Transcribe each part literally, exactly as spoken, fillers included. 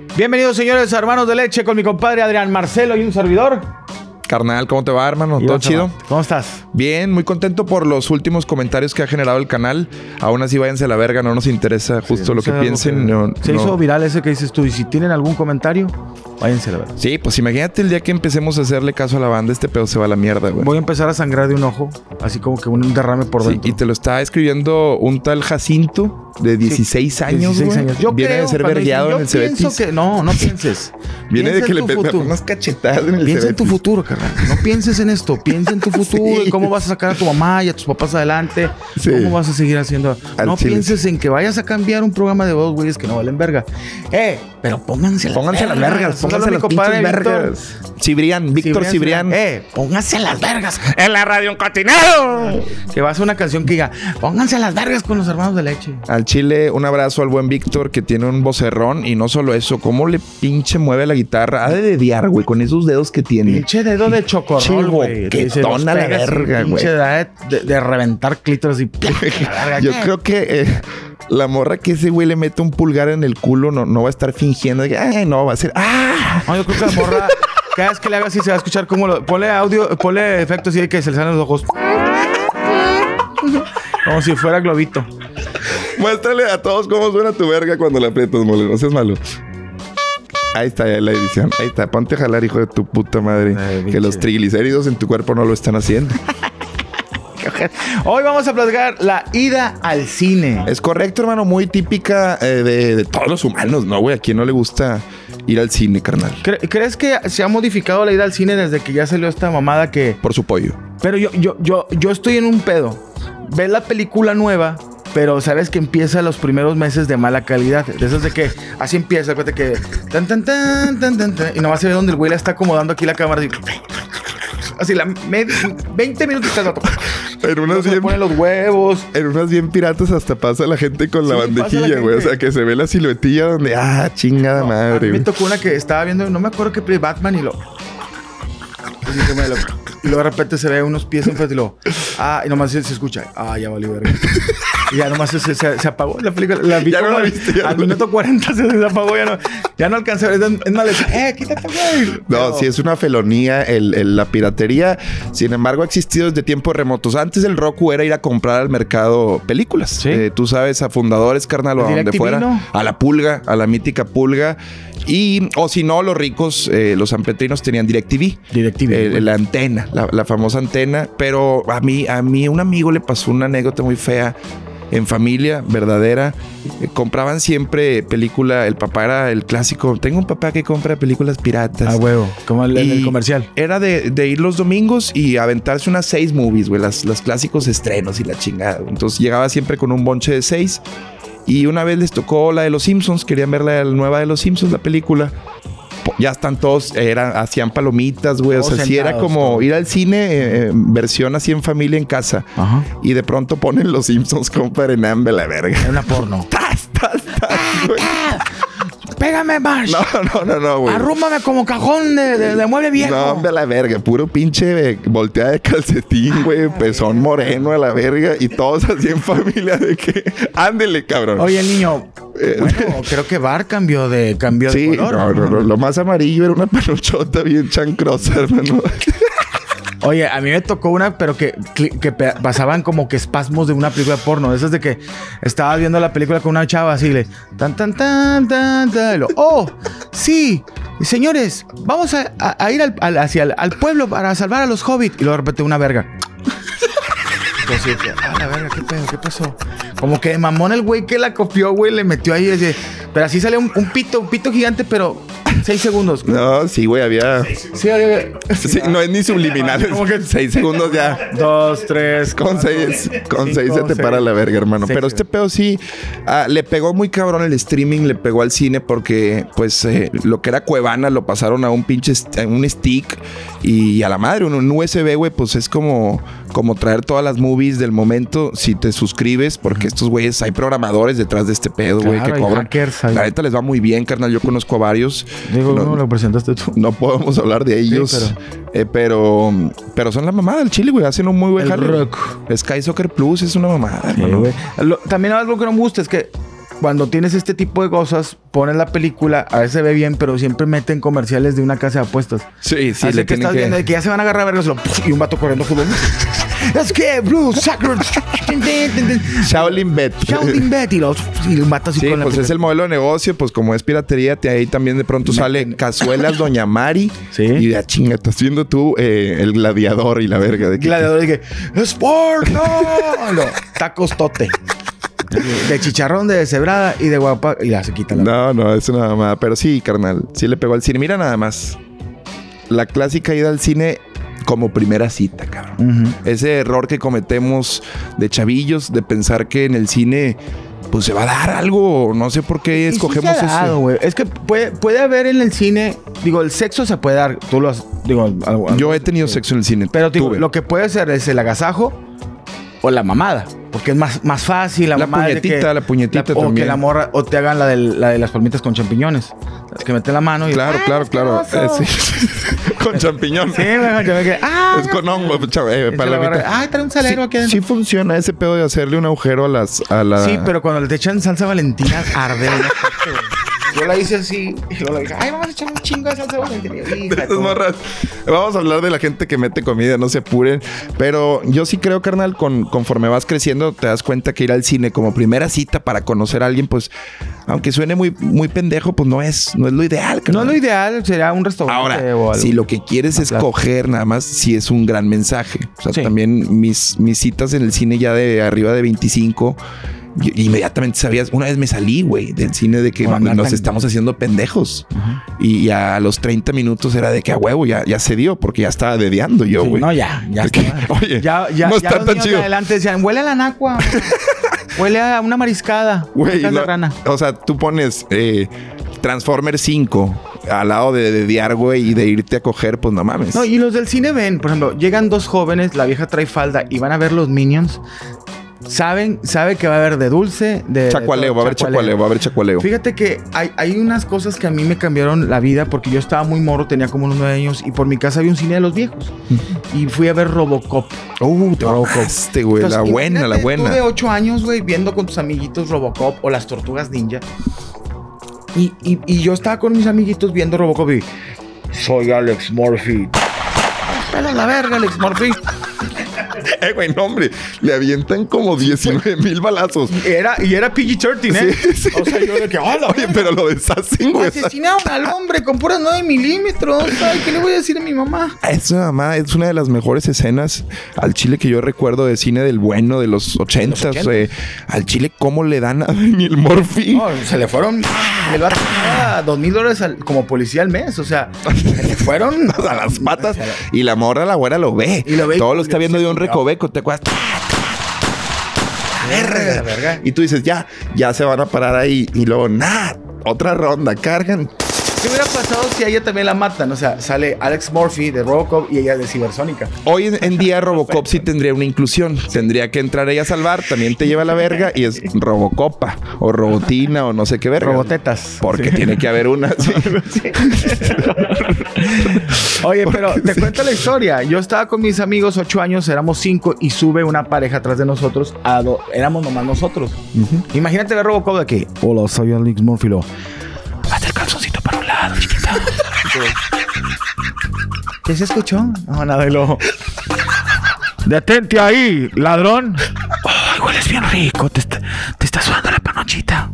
Bienvenidos, señores, hermanos de leche, con mi compadre Adrián Marcelo y un servidor. Carnal, ¿cómo te va, hermano? ¿Todo chido? ¿Cómo estás? Bien, muy contento por los últimos comentarios que ha generado el canal. Aún así, váyanse a la verga, no nos interesa justo sí, lo que piensen. Que... No, se no... hizo viral ese que dices tú. Y si tienen algún comentario, váyanse a la verga. Sí, pues imagínate el día que empecemos a hacerle caso a la banda, este pedo se va a la mierda, güey. Voy a empezar a sangrar de un ojo, así como que un derrame por dentro. Sí, y te lo está escribiendo un tal Jacinto de dieciséis sí, años, dieciséis güey. años. Yo Viene creo, de ser vergueado en el Cebetis. Que... No, no pienses. Viene de que le pegó unas cachetadas en el Piensa Cebetis. en tu futuro, carnal. No pienses en esto. Piensa en tu futuro, sí. En cómo vas a sacar a tu mamá y a tus papás adelante. Sí. Cómo vas a seguir haciendo. Al no chile. Pienses en que vayas a cambiar un programa de dos güeyes que no valen verga. Eh, pero pónganse, pónganse las vergas. Pónganse las pinches vergas. Cibrián, Víctor Cibrián. Eh, pónganse las vergas. En la radio un cotinero. Que va a ser una canción que diga, pónganse las vergas con los hermanos de leche. Al chile, un abrazo al buen Víctor, que tiene un vocerrón. Y no solo eso, cómo le pinche mueve la guitarra. Ha de dediar, güey, con esos dedos que tiene. Pinche dedo de chocorrol, güey. Que tona la verga, güey. Pinche de, de, de reventar clítoris y... Yo creo que... Eh, la morra que ese güey le mete un pulgar en el culo no, no va a estar fingiendo de que, ay, no, va a ser, ¡ah! No, yo creo que la morra, cada vez que le haga así, se va a escuchar como lo... Ponle audio, ponle efectos así de que se le salen los ojos. Como si fuera globito. Muéstrale a todos cómo suena tu verga cuando la aprietas, mole. No seas malo. Ahí está ya la edición. Ahí está. Ponte a jalar, hijo de tu puta madre. Ay, que los triglicéridos en tu cuerpo no lo están haciendo. Hoy vamos a platicar la ida al cine. Es correcto, hermano. Muy típica eh, de, de todos los humanos, ¿no, güey? ¿A quién no le gusta ir al cine, carnal? ¿Cre- ¿Crees que se ha modificado la ida al cine desde que ya salió esta mamada que... Por su pollo. Pero yo, yo, yo, yo estoy en un pedo. Ves la película nueva, pero sabes que empieza los primeros meses de mala calidad. De esas de que así empieza, acuérdate que... Tan, tan, tan, tan, tan, tan, y nomás se ve donde el güey le está acomodando aquí la cámara. Así, así la media, veinte minutos cada rato. En unas bien, pone los huevos. En unas bien piratas hasta pasa la gente con sí, la bandejilla, güey. O sea, que se ve la siluetilla donde... Ah, chingada no, madre. A mí me tocó una que estaba viendo... No me acuerdo qué play Batman y lo... Así que me lo... Y luego de repente se ve unos pies enfrente y lo... Ah, y nomás se, se escucha. Ah, ya valió verga. Y ya nomás se, se, se apagó la película. La vi ya no la viste. Al minuto cuarenta se, se apagó. Ya no, ya no alcancé a ver. Es más, le dije, eh, quítate, güey. No, Pero... sí es una felonía el, el, la piratería. Sin embargo, ha existido desde tiempos remotos. Antes el Roku era ir a comprar al mercado películas. ¿Sí? Eh, tú sabes, a fundadores, carnal, o a donde fuera. ¿No? A la Pulga, a la mítica Pulga. Y, o si no, los ricos, eh, los sanpetrinos tenían DirecTV. DirecTV. Eh, la antena, la, la famosa antena. Pero a mí, a mí, un amigo le pasó una anécdota muy fea. En familia, verdadera. Eh, compraban siempre película. El papá era el clásico. Tengo un papá que compra películas piratas. Ah, huevo. Como el, el comercial. Era de, de ir los domingos y aventarse unas seis movies, güey. Las, las clásicos estrenos y la chingada. Entonces llegaba siempre con un bonche de seis. Y una vez les tocó la de Los Simpsons. Querían ver la nueva de Los Simpsons, la película. Ya están todos, eran, hacían palomitas, güey. O sea, sí era como todo. Ir al cine, eh, versión así en familia en casa. Ajá. Y de pronto ponen Los Simpsons, compadre, en la verga. Es una porno. ¡Tas, tas, tas, güey! Pégame, Marsh. No, no, no, no, güey. Arrúmbame como cajón de, de, de mueble viejo. No, hombre, a la verga. Puro pinche volteada de calcetín, güey. Pezón moreno a la verga. Y todos así en familia de que... Ándele, cabrón. Oye, niño... Bueno, creo que Bar cambió de, cambió sí, de color. No, no, no. Lo más amarillo era una panochota bien chancrosa, hermano. Oye, a mí me tocó una, pero que, que pasaban como que espasmos de una película porno. Esas de que estaba viendo la película con una chava así, le... Tan, tan, tan, tan, tan. Y lo, oh, sí, señores, vamos a, a, a ir al, al, hacia el, al pueblo para salvar a los hobbits. Y luego de repente una verga. Entonces, ah, la verga, ¿qué pedo? ¿Qué pasó? Como que mamón el güey que la copió, güey, le metió ahí ese... Pero así sale un, un pito, un pito gigante, pero... Seis segundos. No, sí, güey, había... Sí, había... Sí, no es ni subliminal. Como que seis segundos ya. Dos, tres... Con cuatro, seis, con cinco, seis se te seis. para la verga, hermano. Seis, pero este pedo sí... Uh, le pegó muy cabrón el streaming, le pegó al cine porque, pues, eh, lo que era Cuevana lo pasaron a un pinche... A un stick y a la madre, un, un U S B, güey, pues es como... Como traer todas las movies del momento si te suscribes, porque estos güeyes, hay programadores detrás de este pedo, güey, claro, que cobran. Hackers, la neta les va muy bien, carnal. Yo conozco a varios. Digo, no, no lo presentaste tú. No podemos hablar de ellos. Sí, pero... Eh, pero... pero son la mamada del Chile, güey. Hacen un muy buen jale. Sky Soccer Plus es una mamada, sí, güey. Lo, también algo que no me gusta es que cuando tienes este tipo de cosas, pones la película, a veces se ve bien, pero siempre meten comerciales de una casa de apuestas. Sí, sí, Así le que estás tienen que... viendo de que ya se van a agarrar a vergas y un vato corriendo fútbol. Es que Blue Sacred Shaolin Bet. Shaolin Bet y los y un vato así Sí, con la pues es película. el modelo de negocio, pues como es piratería, te, ahí también de pronto sale Cazuelas Doña Mari. Sí. Y de chinga, estás viendo tú eh, el gladiador y la verga. De que, Gladiador y que Sport, no, no, tacos tote. De chicharrón, de deshebrada y de guapa. Y ya se quita la... No, no, es una mamada. Pero sí, carnal, sí le pegó al cine. Mira nada más. La clásica ida al cine como primera cita, cabrón. Uh-huh. Ese error que cometemos de chavillos, de pensar que en el cine pues se va a dar algo. No sé por qué escogemos sí se ha dado, eso. güey. Es que puede, puede haber en el cine, digo, el sexo se puede dar. Tú lo has, digo, algo, Yo he tenido sexo en el cine. pero digo, Tuve. lo que puede ser es el agasajo o la mamada. Porque es más, más fácil. La, La mamada de puñetita, que, la puñetita O también. que la morra, o te hagan la de, la de las palmitas con champiñones. Las que meten la mano y... Claro, ¡ay, claro, claro. Eh, asqueroso! sí. Con champiñón. Sí, güey, yo me quedé... ¡ah! Es con hongo, chavo, eh, Y se para la la agarra, mitad. ¡ay, trae un salero Sí, aquí adentro! sí funciona ese pedo de hacerle un agujero a las... A la... Sí, pero cuando le te echan salsa valentina, arde. ¿No? Yo la hice así y luego le dije, ay, vamos a echar un chingo de salsa valentina. Hija de Estas tu- morras. Vamos a hablar de la gente que mete comida, no se apuren. Pero yo sí creo, carnal, con, conforme vas creciendo, te das cuenta que ir al cine como primera cita para conocer a alguien, pues, aunque suene muy, muy pendejo, pues no es, no es lo ideal, No carnal. es lo ideal, sería un restaurante Ahora, o algo. si lo que quieres es Claro. coger nada más, sí es un gran mensaje. O sea, Sí. también mis, mis citas en el cine ya de arriba de veinticinco, y- inmediatamente sabías, una vez me salí, güey, del cine de que Por andar nos tan- estamos haciendo pendejos. Y, y a los treinta minutos era de que a huevo ya, ya se dio, porque ya estaba dediando yo, Sí, güey. no, ya, ya Es que, está. oye, ya, ya, no ya está los tan niños chido. de adelante decían, huele a la nacua. Huele a una mariscada. Güey, Una lo- rana. o sea, tú pones eh, Transformer cinco al lado de dediar, güey, y de irte a coger, pues no mames. No, y los del cine ven, por ejemplo, llegan dos jóvenes, la vieja trae falda y van a ver los Minions. Saben, sabe que va a haber de dulce, de... Chacualeo, de va a haber chacualeo, va a haber chacualeo. Fíjate que hay, hay unas cosas que a mí me cambiaron la vida porque yo estaba muy morro, tenía como unos nueve años y por mi casa había un cine de los viejos. Y fui a ver Robocop. Uh, te Robocop. mamaste, güey. La Entonces, buena, la imagínate, buena. Tú de ocho años, güey, viendo con tus amiguitos Robocop o las Tortugas Ninja. Y, y, y yo estaba con mis amiguitos viendo Robocop y... Soy Alex Murphy. Pela la verga, Alex Murphy. Eh, güey, no, hombre. Le avientan como diecinueve mil balazos. Y era, y era P G trece, ¿eh? Sí, sí. O sea, yo de que... ¡ah, la Oye, verga! pero lo deshacen, güey. Asesinaron al hombre con puras nueve milímetros. Ay, ¿qué le voy a decir a mi mamá? Es una mamá, es una de las mejores escenas al chile que yo recuerdo de cine del bueno de los ochentas. ochentas. Eh, al chile, ¿cómo le dan a Daniel Murphy? No, se le fueron... El vato ganaba dos mil dólares al- como policía al mes. O sea, se le fueron... A las patas. Y la morra, la güera, lo ve. Y lo ve y Todo como lo está que viendo se de un culió. recoveco. ¿Te acuerdas? La verga, la verga. Y tú dices, ya, ya se van a parar ahí. Y luego, nada, otra ronda, cargan. ¿Qué hubiera pasado si a ella también la matan? O sea, sale Alex Murphy de Robocop y ella de Cibersónica. Hoy en, en día Robocop sí tendría una inclusión. Tendría que entrar ella a salvar, también te lleva la verga y es Robocopa o Robotina o no sé qué verga. Robotetas. Porque Sí. tiene que haber una. Sí. Oye, pero te cuento la historia. Yo estaba con mis amigos, ocho años, éramos cinco y sube una pareja atrás de nosotros. A do- éramos nomás nosotros. Imagínate ver Robocop de aquí. Hola, soy Alex Murphy. Lo... Haz el calzoncito para un lado, chiquita. ¿Qué se escuchó? No, nada de lo... Detente ahí, ladrón. Ay, hueles bien rico. Te está, te está sudando la panochita.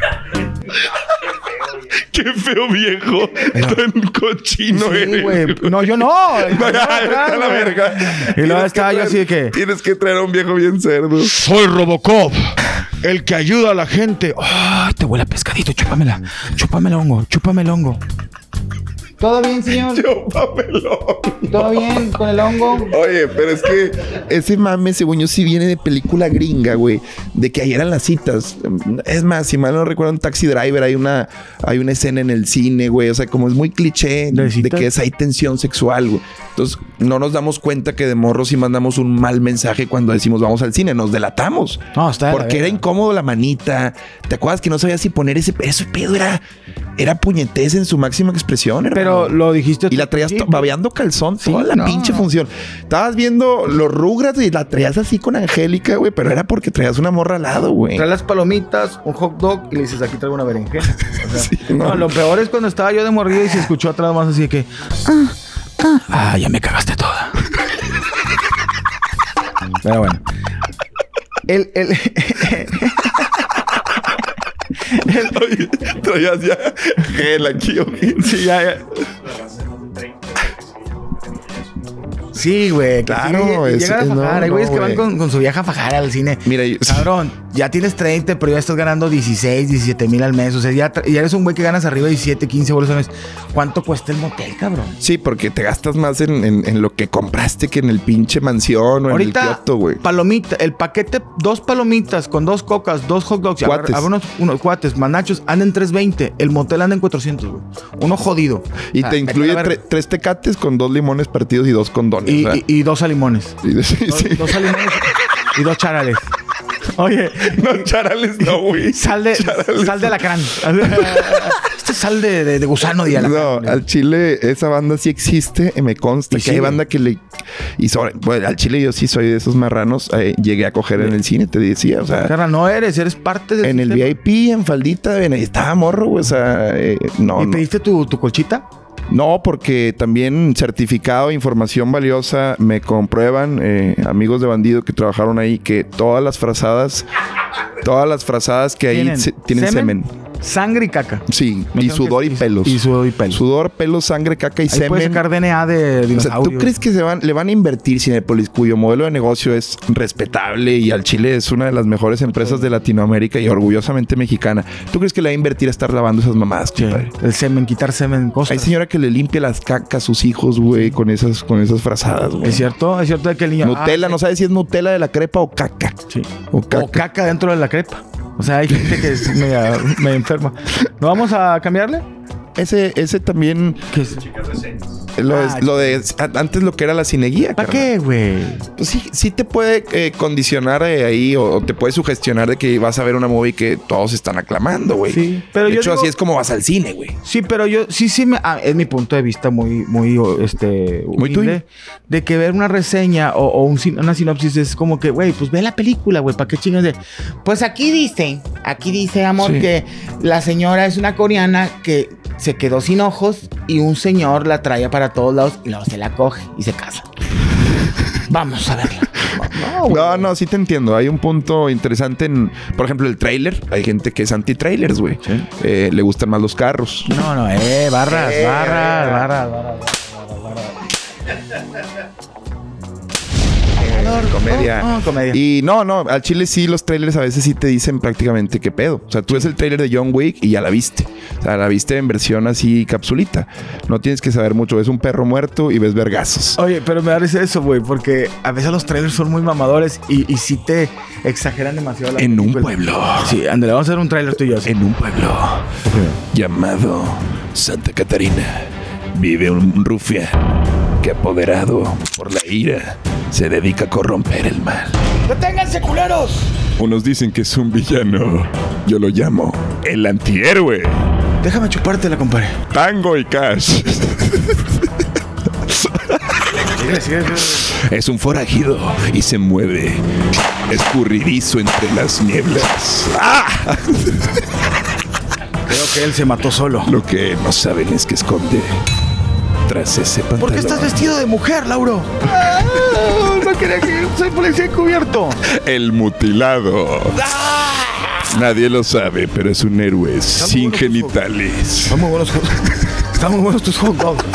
Qué feo viejo. Tan cochino Sí, eres. güey. No, yo no. No, ya, está la verga. Y luego Tienes que estaba yo traer- así de que... Tienes que traer a un viejo bien cerdo. Soy Robocop, el que ayuda a la gente. Ay, te huele a pescadito, chúpamela. Chúpame el hongo, chúpame el hongo. ¿Todo bien, señor? Chúpamelo. ¿Todo bien con el hongo? Oye, pero es que ese mame, según yo, sí viene de película gringa, güey. De que ahí eran las citas. Es más, si mal no recuerdo, en Taxi Driver hay una, hay una escena en el cine, güey. O sea, como es muy cliché ¿De de, citas? que es hay tensión sexual, güey. Entonces, no nos damos cuenta que de morros sí mandamos un mal mensaje cuando decimos vamos al cine. Nos delatamos. No, está de la Porque era verga. incómodo la manita. ¿Te acuerdas que no sabías si poner ese, ese pedo? Era... era puñetez en su máxima expresión, Pero hermano. lo dijiste tú. Y la traías sí, to- babeando calzón Sí, toda la no. pinche función. Estabas viendo los Rugrats y la traías así con Angélica, güey. Pero era porque traías una morra al lado, güey. Trae las palomitas, un hot dog y le dices, aquí traigo una berenjena. O sea, Sí, no. no. Lo peor es cuando estaba yo de morrido y se escuchó atrás más así de que... Ah, ah, ah, ya me cagaste toda. Pero bueno. El... el Oye, traías ya gel aquí, güey. sí, ya, ya. Sí, güey. que Claro, sí, es- llegan a no, fajar. Hay no, güeyes que van güey. con, con su vieja a fajar al cine. Mira, yo- Cabrón, ya tienes treinta, pero ya estás ganando dieciséis, diecisiete mil al mes. O sea, ya, tra- ya eres un güey que ganas arriba de diecisiete, quince bolos al mes. ¿Cuánto cuesta el motel, cabrón? Sí, porque te gastas más en, en- en lo que compraste que en el pinche mansión o Ahorita, en el Kioto, güey. palomita, el paquete, dos palomitas con dos cocas, dos hot dogs, y Cuates. habrá unos, unos cuates, manachos, anda en trescientos veinte. El motel anda en cuatrocientos, güey. Uno jodido. Y Ah, te vete incluye a la verga. tre- tres tecates con dos limones partidos y dos condones. y, o sea. y, y dos alimones. Y de- sí, Dos, sí. dos alimones y dos charales. Oye, No, charales no, güey. sal de, Charales. sal de alacrán. Este es sal de, de, de gusano de alacrán. No, al chile esa banda sí existe, y me consta Y que sí, hay güey. banda que le... Y sobre... Bueno, al chile yo sí soy de esos marranos. eh, llegué a coger en el cine, te decía. O sea, Carnal, no eres, eres parte del en el sistema. V I P, en faldita, en- estaba morro, güey. O sea, eh, no, ¿Y no. pediste tu, tu colchita? No, porque también certificado, información valiosa, me comprueban eh, amigos de bandido que trabajaron ahí que todas las frazadas, todas las frazadas que ahí ¿Tienen se- tienen semen. Sangre y caca. Sí, Me y tengo sudor que- y pelos. Y sudor y pelos. Sudor, pelos, sangre, caca y Ahí puedes semen. sacar D N A de O sea, dinosaurio. ¿tú crees que se van, le van a invertir Cinépolis, cuyo modelo de negocio es respetable y al Chile es una de las mejores empresas de Latinoamérica y orgullosamente mexicana? ¿Tú crees que le va a invertir a estar lavando esas mamadas, Sí, compadre? el semen, quitar semen, cosas. Hay señora que le limpia las cacas a sus hijos, güey, con esas, con esas frazadas, güey. Es cierto, es cierto de que el niño... Nutella, Ah, no sabes si es Nutella de la crepa o caca. sí. O caca. O caca dentro de la crepa. O sea, hay gente que es media, media enferma. ¿No vamos a cambiarle? Ese, ese también, ¿Qué es? lo, Ah, es- lo de antes lo que era la cineguía. ¿Para carnal. qué, güey? Pues sí, sí te puede eh, condicionar eh, ahí o, o te puede sugestionar de que vas a ver una movie que todos están aclamando, güey. Sí, pero de yo hecho, digo- así es como vas al cine, güey. Sí, pero yo sí, sí, me, ah, es mi punto de vista muy, muy, o, este, Muy humilde, tuyo. de que ver una reseña o, o un sin- una sinopsis es como que, güey, pues ve la película, güey, ¿para qué chingas de? Pues aquí dice, aquí dice, amor, Sí. que la señora es una coreana que se quedó sin ojos y un señor la traía para todos lados y luego se la coge y se casa. Vamos a verla. No, güey. No, no, sí te entiendo. Hay un punto interesante en, por ejemplo, el tráiler. Hay gente que es anti-trailers, güey. Sí. Eh, le gustan más los carros. No, no, eh, barras, Eh, barras, barras, barras, barras, barras. Eh, comedia. Oh, oh, comedia. Y no, no, al chile sí, los trailers a veces sí te dicen prácticamente qué pedo. O sea, tú ves el trailer de John Wick y ya la viste. O sea, la viste en versión así capsulita. No tienes que saber mucho. Ves un perro muerto y ves vergazos. Oye, pero me parece eso, güey, porque a veces los trailers son muy mamadores y, y sí te exageran demasiado la En un película. pueblo. Sí, ándale, vamos a hacer un trailer tú y yo. así. En un pueblo llamado Santa Catarina vive un rufián que, apoderado por la ira, se dedica a corromper el mal. ¡Deténganse, culeros! Unos dicen que es un villano. Yo lo llamo el antihéroe. Déjame chupártela, compadre. Tango y Cash. Síguele, síguele, síguele. Es un forajido y se mueve escurridizo entre las nieblas. ¡Ah! Creo que él se mató solo. Lo que no saben es que esconde tras ese pantalón. ¿Por qué estás vestido de mujer, Lauro? Ah, no quería que soy policía encubierto. El mutilado. Nadie lo sabe, pero es un héroe sin buenos tus genitales. Están muy buenos. Están muy buenos tus hot dogs.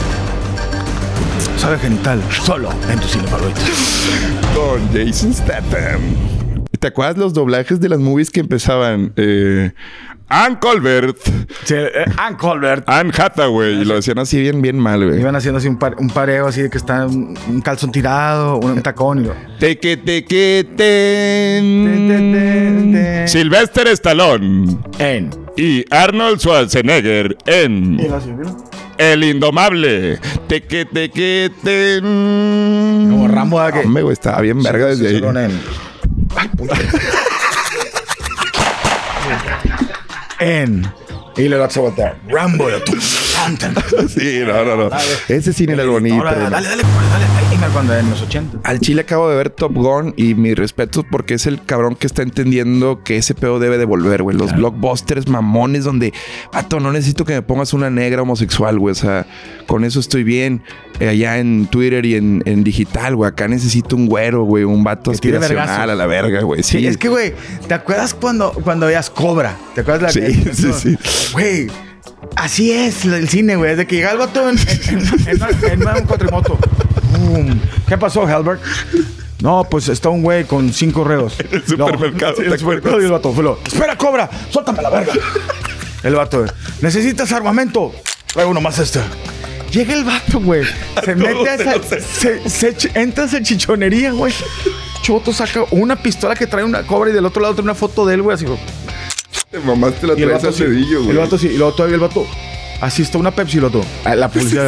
Sabe genital. Solo en tu cine favorito. Con Jason Statham. ¿Te acuerdas los doblajes de las movies que empezaban? Eh, Ann Colbert, Sí, eh, Ann Colbert. Anne Hathaway, y lo decían así bien, bien mal, güey. Iban haciendo así un, par- un pareo así de que está un, un calzón tirado, un, un tacón y lo... Teque, teque, Ten, ten, ten, ten. ten. Sylvester Stallone En. y Arnold Schwarzenegger en El Indomable. Teque, teque, ten. Como Rambo, ¿a qué? Hombre, güey, estaba bien verga desde ahí. Solo en. Ay, puta. En Y le va a voltear. Rambo. Sí, no, no, no. Ese cine era bonito. Ahora, dale, dale, dale, dale. Ahí me cuando en los ochenta. Al chile acabo de ver Top Gun y mi respeto porque es el cabrón que está entendiendo que ese pedo debe de volver, güey. Los claro. blockbusters mamones donde, vato, no necesito que me pongas una negra homosexual, güey. O sea, con eso estoy bien. Eh, allá en Twitter y en, en digital, güey. Acá necesito un güero, güey. Un vato que aspiracional a la verga, güey. Sí. sí, es que, güey, ¿te acuerdas cuando, cuando veías Cobra? ¿Te acuerdas de la Sí, que, sí, sí. Güey, así es el cine, güey. Desde que llega el vato en, en, en, en, en un cuatrimoto. Boom. ¿Qué pasó, Halbert? No, pues está un güey con cinco reos. En el supermercado. No, sí, el supermercado y el vato. Fue espera, Cobra, suéltame la verga. El vato, ¿necesitas armamento? Trae uno más este. Llega el vato, güey. Se mete a esa... Se, se, se, entra a esa chichonería, güey. Choto saca una pistola que trae una Cobra y del otro lado trae una foto de él, güey. Así, güey. Te mamaste la traes al dedillo, güey. El vato sí. Y luego todavía el vato... Así está una Pepsi y el otro. La policía...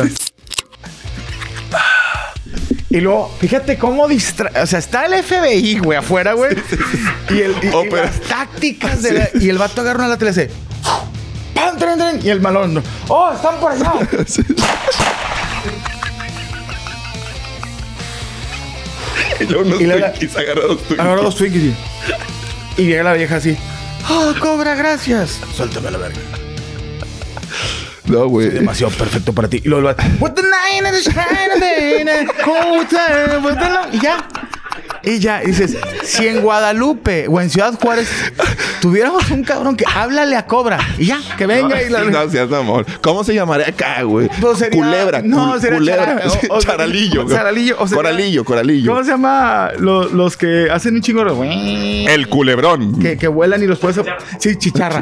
Y luego, fíjate cómo distrae... O sea, está el F B I, güey, afuera, güey. Y, el, y, oh, y las tácticas de la... Y el vato agarra una lata y le hace... ¡Pam, tren, tren! Y el malón... ¡Oh, están por allá! Sí. Y luego unos y Twinkies, la... agarra dos Twinkies. Agarra dos Twinkies, sí. Y llega la vieja así... ¡Oh, Cobra, gracias! Suéltame la verga. No, güey. Demasiado perfecto para ti. Y luego el vato... What the nine and the shine and the... Y ya. Y ya. Y dices... Si en Guadalupe o en Ciudad Juárez... Tuviéramos un cabrón que... Háblale a Cobra. Y ya. Que venga no, y... La... No, seas amor. ¿Cómo se llamaría acá, güey? No, sería... Culebra. No, cul sería... Culebra. Chara... O, o, charalillo. Charalillo. O sea, coralillo, coralillo. ¿Cómo se llama? Los, los que hacen un chingo de... El culebrón. Que, que vuelan y los puedes... Sí, chicharra.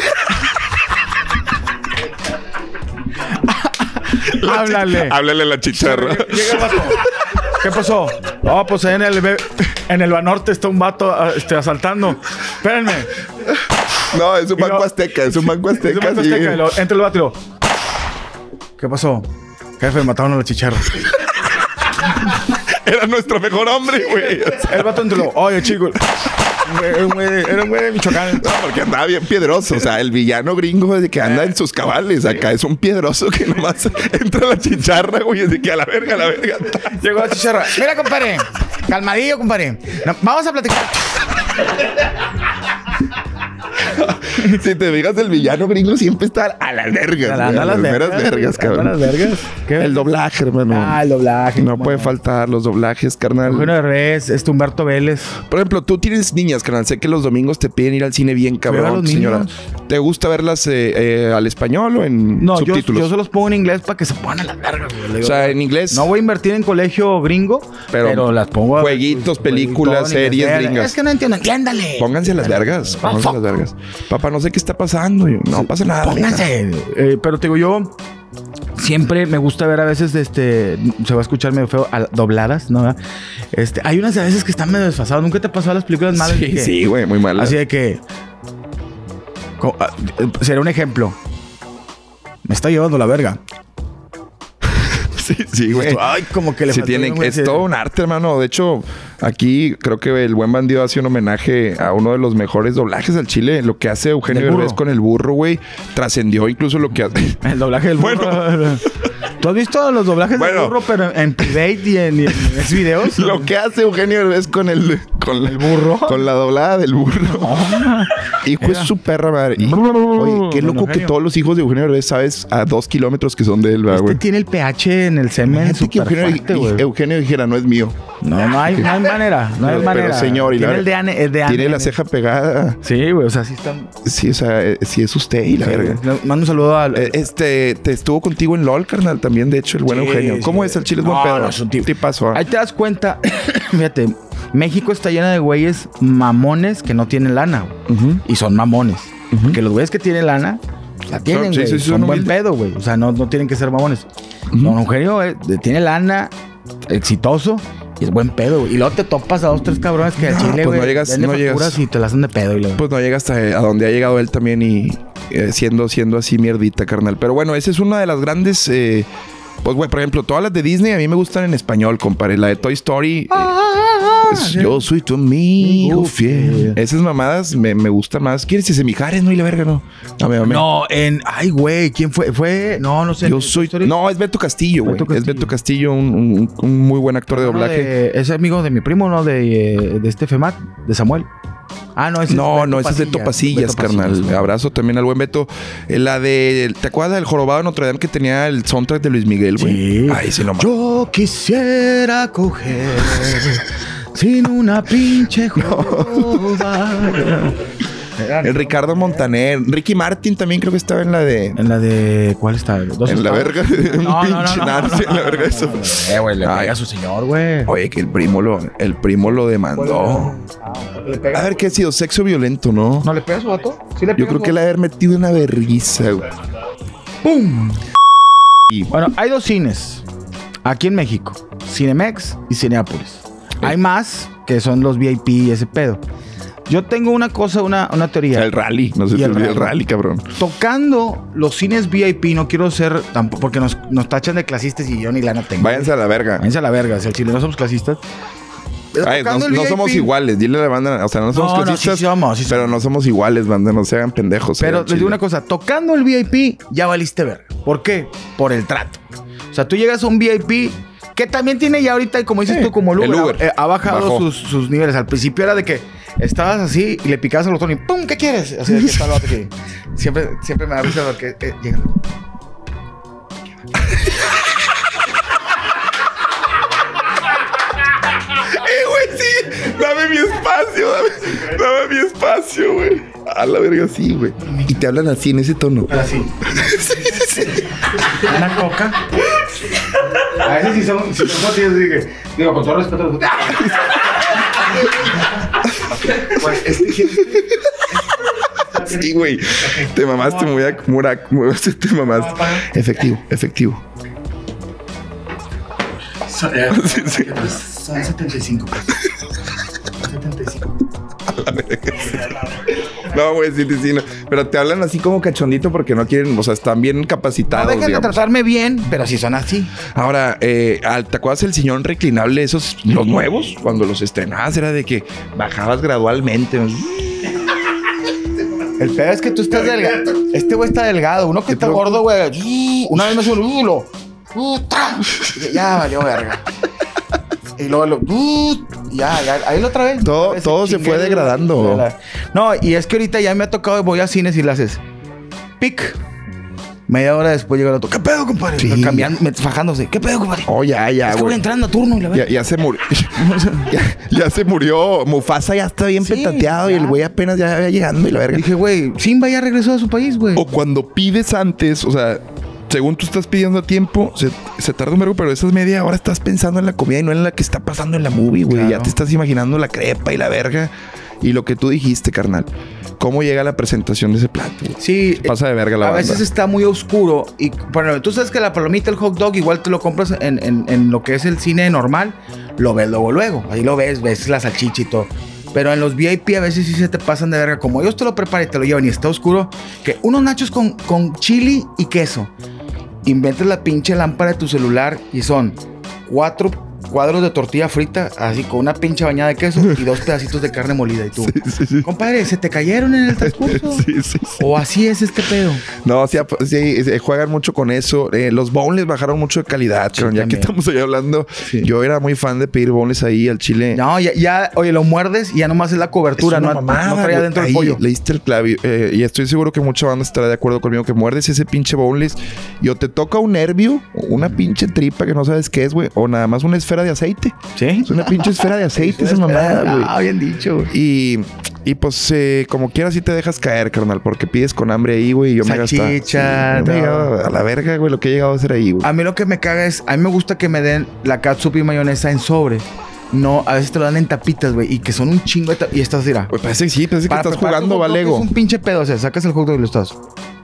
Háblale. Háblale a la chicharra. Llega el vato. ¿Qué pasó? No, pues ahí en el, en el Banorte está un vato este, asaltando. Espérenme. No, es un banco lo, azteca. Es un banco azteca. Es un banco azteca. Sí. Lo, entra el vato y lo... ¿Qué pasó? Jefe, mataron a la chicharra. Era nuestro mejor hombre, güey. O sea, el vato entró. Oye, chico. Era un güey de, era un güey de Michoacán. No, porque andaba bien piedroso. O sea, el villano gringo de que anda en sus cabales. Acá es un piedroso que nomás entra a la chicharra, güey. Así que a la verga, a la verga. Llegó la chicharra. Mira, compadre. Calmadillo, compadre. No, vamos a platicar. Si te fijas, el villano gringo siempre está a las vergas. A, la, a, a las vergas, vergas, cabrón. A las vergas. ¿Qué? El doblaje, hermano. Ah, el doblaje. No puede faltar los doblajes, carnal. Eugenio Derbez, este Humberto Vélez. Por ejemplo, tú tienes niñas, carnal. Sé que los domingos te piden ir al cine bien cabrón, señora. ¿Te gusta verlas eh, eh, al español o en no, subtítulos? No, yo, yo se los pongo en inglés para que se pongan a las vergas. O sea, en inglés. No voy a invertir en colegio gringo, pero, pero las pongo a jueguitos, películas, series gringas. Es que no entiendo. Entiéndale. Pónganse a las vergas. Pónganse a las vergas. Papá, no sé qué está pasando. No pasa nada. Pónganse. Eh, pero te digo, yo siempre me gusta ver a veces, este, se va a escuchar medio feo, a, dobladas, ¿no? Este, hay unas a veces que están medio desfasadas. ¿Nunca te pasó a las películas malas? Sí, sí, güey, muy malas. Así de que... Co, a, será un ejemplo. Me está llevando la verga. Sí, sí, güey. Ay, como que le sí, tiene, un es todo un arte, hermano. De hecho, aquí creo que el Buen Bandido hace un homenaje a uno de los mejores doblajes al chile. Lo que hace Eugenio Derbez con el burro, güey, trascendió incluso lo que hace. El doblaje del burro. Bueno. ¿Tú has visto los doblajes bueno, del burro, pero en private y en, y en videos? Lo que hace Eugenio Derbez con el... Con el burro. Con la doblada del burro. No, hijo es su perra madre. Y, oye, qué loco que todos los hijos de Eugenio Derbez sabes a dos kilómetros que son de él, güey. Este tiene el pH en el semen súper fuerte, güey. Eugenio dijera, no es mío. No, no hay, no hay manera. No hay pero, manera. Pero señor, y tiene la, el de Ane, el de Ane, tiene la ceja pegada. Sí, güey. O sea, sí están... Sí, o sea, eh, sí es usted y la sí, verga. Mando un saludo al... Eh, este, te estuvo contigo en LOL, carnal, también, de hecho, el buen sí, Eugenio. ¿Cómo sí, es el chile? Es no, buen pedo. No, es un tipo. Tipazo, ¿eh? Ahí te das cuenta, fíjate, México está llena de güeyes mamones que no tienen lana, güey. Uh-huh. Y son mamones. Uh-huh. Porque los güeyes que tienen lana, la tienen, güey. Sí, sí, son, son buen pedo, güey. O sea, no, no tienen que ser mamones. Uh-huh. Don Eugenio, güey, tiene lana, exitoso. Y es buen pedo, güey. Y luego te topas a dos, tres cabrones que al no, chile, güey, pues no llegas, no llegas y te las hacen de pedo. Y luego... Pues no llegas a, a donde ha llegado él también y eh, siendo, siendo así mierdita, carnal. Pero bueno, esa es una de las grandes... Eh, pues, güey, por ejemplo, todas las de Disney a mí me gustan en español, compadre. La de Toy Story... Eh, Yo soy tu amigo fiel. Esas mamadas me, me gustan más. ¿Quieres ese Mijares? No, y la verga, no. Dame, dame. No, en... Ay, güey, ¿quién fue? Fue... No, no sé. Yo soy... No, es Beto Castillo, güey. Es Beto Castillo, un, un, un muy buen actor de doblaje. De, es amigo de mi primo, ¿no? De, de este Femat, de Samuel. Ah, no, ese no, es no, ese es Beto Pasillas, carnal. Pasillas, Abrazo también al buen Beto. La de... ¿Te acuerdas del Jorobado de Notre Dame que tenía el soundtrack de Luis Miguel, güey? Sí. Ay, sí, no. Yo quisiera coger sin una pinche jorobada. El Ricardo Montaner. Ricky Martin también creo que estaba en la de... En la de... ¿Cuál está? ¿Dos en la verga. Un no, pinche no, no, narce en la verga eso. Eh, güey, le pega a su señor, güey. Oye, que el primo lo... El primo lo demandó. A ver, ¿qué ha sido? Sexo violento, ¿no? ¿No le pega a su vato? ¿Sí le pega? Yo creo que le ha haber metido una vergüenza, güey. ¡Pum! Y... Bueno, hay dos cines aquí en México. Cinemex y Cineápolis. Sí. Hay más que son los V I P y ese pedo. Yo tengo una cosa, una, una teoría. El rally, no se te olvide el rally, cabrón. Tocando los cines V I P, no quiero ser tampoco, porque nos, nos tachan de clasistas y yo ni lana tengo. Váyanse a la verga. Váyanse a la verga, si el chile no somos clasistas. Ay, no, no somos iguales, dile a la banda, o sea, no somos no, clasistas, no, sí somos, sí pero somos. No somos iguales, banda, no se hagan pendejos. Pero les digo una cosa, tocando el V I P, ya valiste verga. ¿Por qué? Por el trato. O sea, tú llegas a un V I P... Que también tiene ya ahorita, como dices eh, tú, como el Uber, el Uber eh, ha bajado sus, sus niveles. Al principio era de que estabas así y le picabas al botón y ¡pum! ¿Qué quieres? Así de que está el otro que siempre, siempre me da risa porque eh, llegan. ¡Eh, güey, sí! ¡Dame mi espacio! ¡Dame, dame mi espacio, güey! A la verga, sí, güey. Y te hablan así, en ese tono. Así. Sí, sí, sí. Una coca. A veces si son, si son motivos, dije, digo, con todo respeto a los... Pues este... Sí, güey. Te mamaste, me voy a... Mura, te mamaste. Efectivo, efectivo. Son, eh, sí, sí. Son setenta y cinco pesos. setenta y cinco. A la verga. No, güey, sí, sí, sí. No. Pero te hablan así como cachondito porque no quieren, o sea, están bien capacitados. No dejan de tratarme bien, pero sí son así. Ahora, eh, ¿te acuerdas el sillón reclinable, esos, los nuevos? Cuando los estrenabas era de que bajabas gradualmente. El peor es que tú estás delgado. Este güey está delgado. Uno que está gordo, güey. Una vez me subió un hilo. Ya valió verga. Y luego lo... Ya, ya, ahí la otra vez. Todo, otra vez todo se fue degradando. No, y es que ahorita ya me ha tocado, voy a cines y le haces pic. Media hora después llega el otro. ¿Qué pedo, compadre? Sí. Cambiando, fajándose. ¿Qué pedo, compadre? Oh, ya, ya, es que voy entrando a turno. Y la ya, ya se murió. ya, ya se murió. Mufasa ya está bien sí, petateado ya. Y el güey apenas ya va llegando y la verga. Dije, güey, Simba ya regresó a su país, güey. O cuando pides antes, o sea... Según tú estás pidiendo a tiempo, se, se tarda un verbo, pero esas media hora estás pensando en la comida y no en la que está pasando en la movie, güey. Claro. Ya te estás imaginando la crepa y la verga. Y lo que tú dijiste, carnal. ¿Cómo llega la presentación de ese plato? Güey? Sí. Se pasa de verga la A banda. veces está muy oscuro. Y bueno, tú sabes que la palomita, el hot dog, igual te lo compras en, en, en lo que es el cine normal. Lo ves luego, luego. Ahí lo ves, ves la salchicha y todo. Pero en los V I P a veces sí se te pasan de verga. Como ellos te lo preparan y te lo llevan y está oscuro. Que unos nachos con, con chili y queso. Inventes la pinche lámpara de tu celular y son cuatro cuadros de tortilla frita, así con una pinche bañada de queso y dos pedacitos de carne molida. Y tú, sí, sí, sí. Compadre, ¿se te cayeron en el transcurso? Sí, sí, sí. ¿O así es este pedo? No, sí, sí juegan mucho con eso. Eh, los boneless bajaron mucho de calidad, sí, ya que estamos ahí hablando. Sí. Yo era muy fan de pedir boneless ahí al chile. No, ya, ya oye, lo muerdes y ya nomás es la cobertura, es no, mamada, no traía dentro ahí, el pollo. Le diste el clave. Eh, y estoy seguro que mucha banda estará de acuerdo conmigo que muerdes ese pinche boneless y o te toca un nervio, una pinche tripa que no sabes qué es, güey, o nada más una esfera de aceite. ¿Sí? Es una pinche esfera de aceite esa mamada, güey. Ah, bien dicho, güey. Y, y pues, eh, como quieras, sí te dejas caer, carnal, porque pides con hambre ahí, güey. Y yo Salchicha, me gastaba. Sí, no. me he llegado a la verga, güey, lo que he llegado a hacer ahí, güey. A mí lo que me caga es, a mí me gusta que me den la catsup y mayonesa en sobre. No, a veces te lo dan en tapitas, güey, y que son un chingo de tapitas. Y estás, mira. Pues parece que sí, parece que estás jugando Valego. Es un pinche pedo, o sea, sacas el hot dog y lo estás.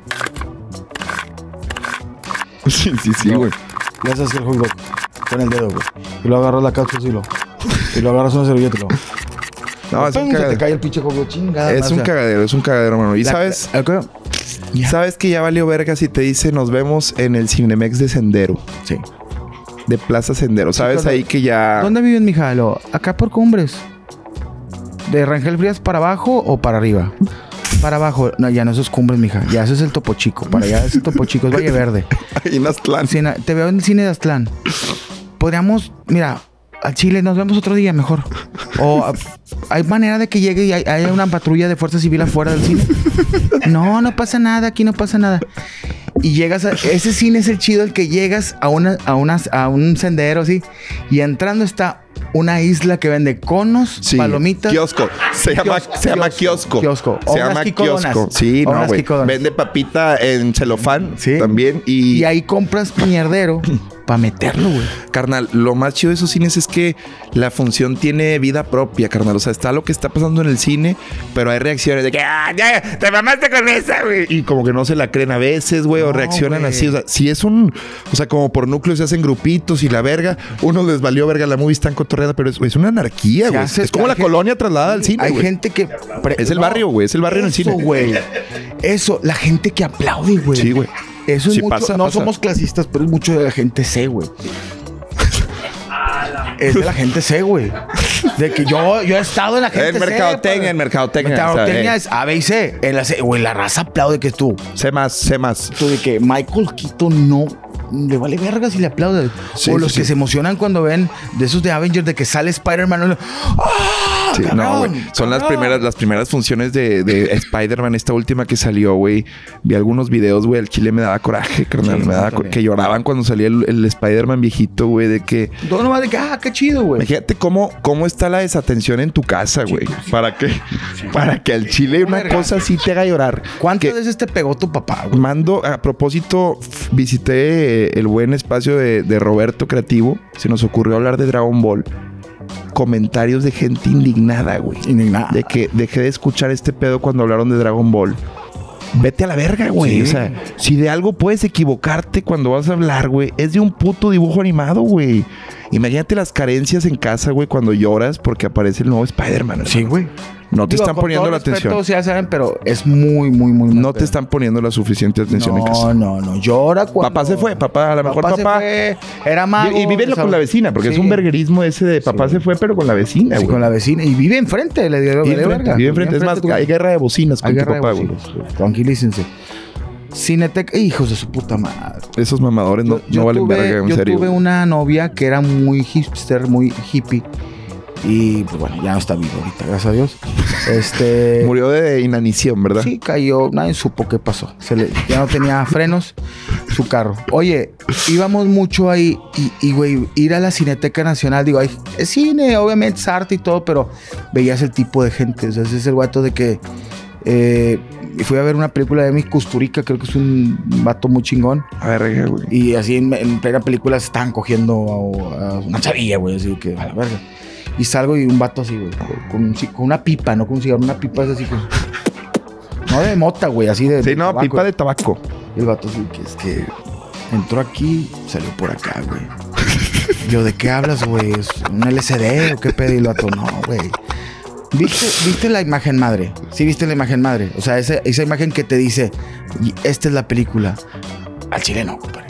Sí, sí, sí, güey. No, le haces el hot dog con el dedo, güey. Y lo agarras la cápsula y lo... Y lo agarras una servilleta y lo... No, es un cagadero. Te cae el pinche hot dog, chingada. Es un cagadero, es un cagadero, hermano. Y la, sabes... La, okay. ¿Sabes que ya valió verga si te dice nos vemos en el Cinemex de Sendero? Sí. de Plaza Sendero. ¿Sabes? Sí, Ahí que ya... ¿Dónde viven, mija? Lo, acá por Cumbres. ¿De Rangel Frías para abajo o para arriba? Para abajo. No, ya no, eso es Cumbres, mija. Ya eso es el Topo Chico. Para allá es el Topo Chico. Es Valle Verde. Ahí en Aztlán. Sí, na- te veo en el cine de Aztlán. Podríamos... Mira, al Chile nos vemos otro día mejor. O a- hay manera de que llegue y hay, haya una patrulla de fuerza civil afuera del cine. No, no pasa nada. Aquí no pasa nada. Y llegas a... Ese cine es el chido, el que llegas a, una, a, unas, a un sendero así. Y entrando está una isla que vende conos, Sí, palomitas. kiosco. Se llama, Kiosco, se llama kiosco. kiosco. Kiosco. O Se unas llama quicodonas. kiosco. Sí, O no, unas güey. quicodonas. Vende papita en celofán Sí. también. Y, Y ahí compras mierdero para meterlo, güey. carnal, lo más chido de esos cines es que la función tiene vida propia, carnal. O sea, está lo que está pasando en el cine, pero hay reacciones de que, ah, ya, te mamaste con esa, güey. Y como que no se la creen a veces, güey, o No, reaccionan güey. así. O sea, si es un, o sea, como por núcleo se hacen grupitos y la verga, uno les valió verga la movie, están cotorreando, pero es, es una anarquía, Se güey. hace- Es como hay la gente- colonia trasladada al cine, Hay güey. gente que... pre- Es el no, barrio, güey. Es el barrio en el eso, cine. güey. Eso, la gente que aplaude, güey. Sí, güey. Eso es Sí, mucho... pasa, no pasa. somos clasistas, pero es mucho de la gente C, güey. Es de la gente C, güey. De que yo, yo he estado en la gente En C. mercadotecnia, pues. en mercadotecnia, Mercadotecnia o sea, eh. es A, B y C. En la C, güey, la raza aplaude que tú. Sé más, sé más. Tú de que Michael Keaton no... Le vale verga si le aplaude. Sí, o sí, los que sí. se emocionan cuando ven de esos de Avengers de que sale Spider-Man. ¡Ah! Sí, no, cabrón, güey. Son las cabrón! primeras, las primeras funciones de, de Spider-Man, esta última que salió, güey. Vi algunos videos, güey. El chile me daba coraje, carnal. Sí, me daba no, co- también. que lloraban cuando salía el, el Spider-Man viejito, güey. De que. Todo nomás de que, ah, qué chido, güey. Imagínate cómo, cómo está la desatención en tu casa, güey. Para que, para que al chile una verga. cosa así te haga llorar. ¿Cuántas Que- veces te pegó tu papá, güey? Mando, a propósito, f- visité eh, el buen espacio de, de Roberto Creativo. Se nos ocurrió hablar de Dragon Ball. Comentarios de gente indignada, güey. Indignada. De que dejé de escuchar este pedo cuando hablaron de Dragon Ball. Vete a la verga, güey. Sí. O sea, si de algo puedes equivocarte cuando vas a hablar, güey, es de un puto dibujo animado, güey. Imagínate las carencias en casa, güey, cuando lloras porque aparece el nuevo Spider-Man. Sí, güey. No te Digo, están con poniendo todo la respeto, atención. sí, ya saben, pero es muy, muy, muy... No te están poniendo la suficiente atención en casa. No, no, no. Llora cuando... Papá se fue, papá, a lo mejor Papá se papá. fue, era mago. Y, y vive con la vecina, porque Sí. es un verguerismo ese de papá Sí. se fue, pero con la vecina, Sí, güey. con la vecina. Y vive enfrente, le dio Vive vale enfrente, verga. vive enfrente. Es más, tú- hay guerra de bocinas con Hay tu guerra de papá, güey. bocinas, güey. Tranquilícense. Cineteca, hijos de su puta madre. Esos mamadores no, Yo- yo no valen tuve, verga, en yo serio. tuve una novia que era muy hipster, muy hippie. Y pues bueno, ya no está vivo ahorita, gracias a Dios. Este. Murió de inanición, ¿verdad? Sí, cayó, nadie supo qué pasó. Se le, ya no tenía frenos su carro. Oye, íbamos mucho ahí y, y, güey, ir a la Cineteca Nacional, digo, hay, es cine, obviamente es arte y todo, pero veías el tipo de gente. O sea, ese es el vato de que eh, fui a ver una película de mi Kusturica, creo que es un vato muy chingón. A ver, güey. Y así en, en plena película se estaban cogiendo a, a una chavilla, güey, así que a la verga. Y salgo y un vato así, güey, con, un ci- con una pipa, no con un cigarro, una pipa es así con... No de mota, güey, así de... Sí, de no, tabaco. pipa de tabaco. Y el vato así que es que entró aquí, salió por acá, güey. Yo, ¿de qué hablas, güey? ¿Es un L C D o qué pedo? Y el vato, no, güey. ¿Viste, ¿Viste la imagen madre? Sí, viste la imagen madre. O sea, esa, esa imagen que te dice, "Y esta es la película. Al chile no, compadre.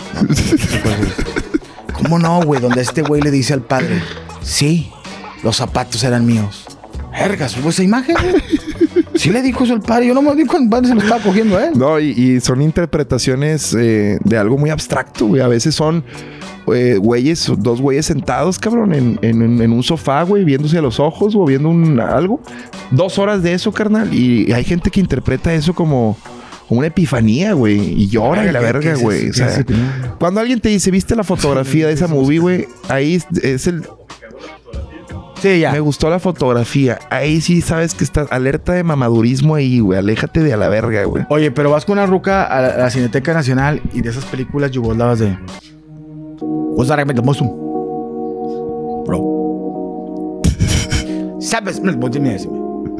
¿Cómo no, güey? Donde este güey le dice al padre, sí, los zapatos eran míos. Vergas, ¿hubo esa imagen, güey? Sí le dijo eso al padre. Yo no me di cuando el padre se lo estaba cogiendo a él. No, y, y son interpretaciones eh, de algo muy abstracto, güey. A veces son eh, güeyes, dos güeyes sentados, cabrón, en, en, en un sofá, güey, viéndose a los ojos o viendo un, algo. Dos horas de eso, carnal. Y hay gente que interpreta eso como una epifanía, güey. Y llora y la ¿Qué- qué verga, es güey. eso? O sea, ¿Qué es eso? cuando alguien te dice, ¿viste la fotografía de esa movie, güey? Ahí es, es el... Sí, ya. Me gustó la fotografía. Ahí sí sabes que estás alerta de mamadurismo ahí, güey. Aléjate de a la verga, güey. Oye, pero vas con una ruca a la, a la Cineteca Nacional y de esas películas yugoslavas de... What's that the Muslim? Bro. ¿Sabes? No, dime, dime.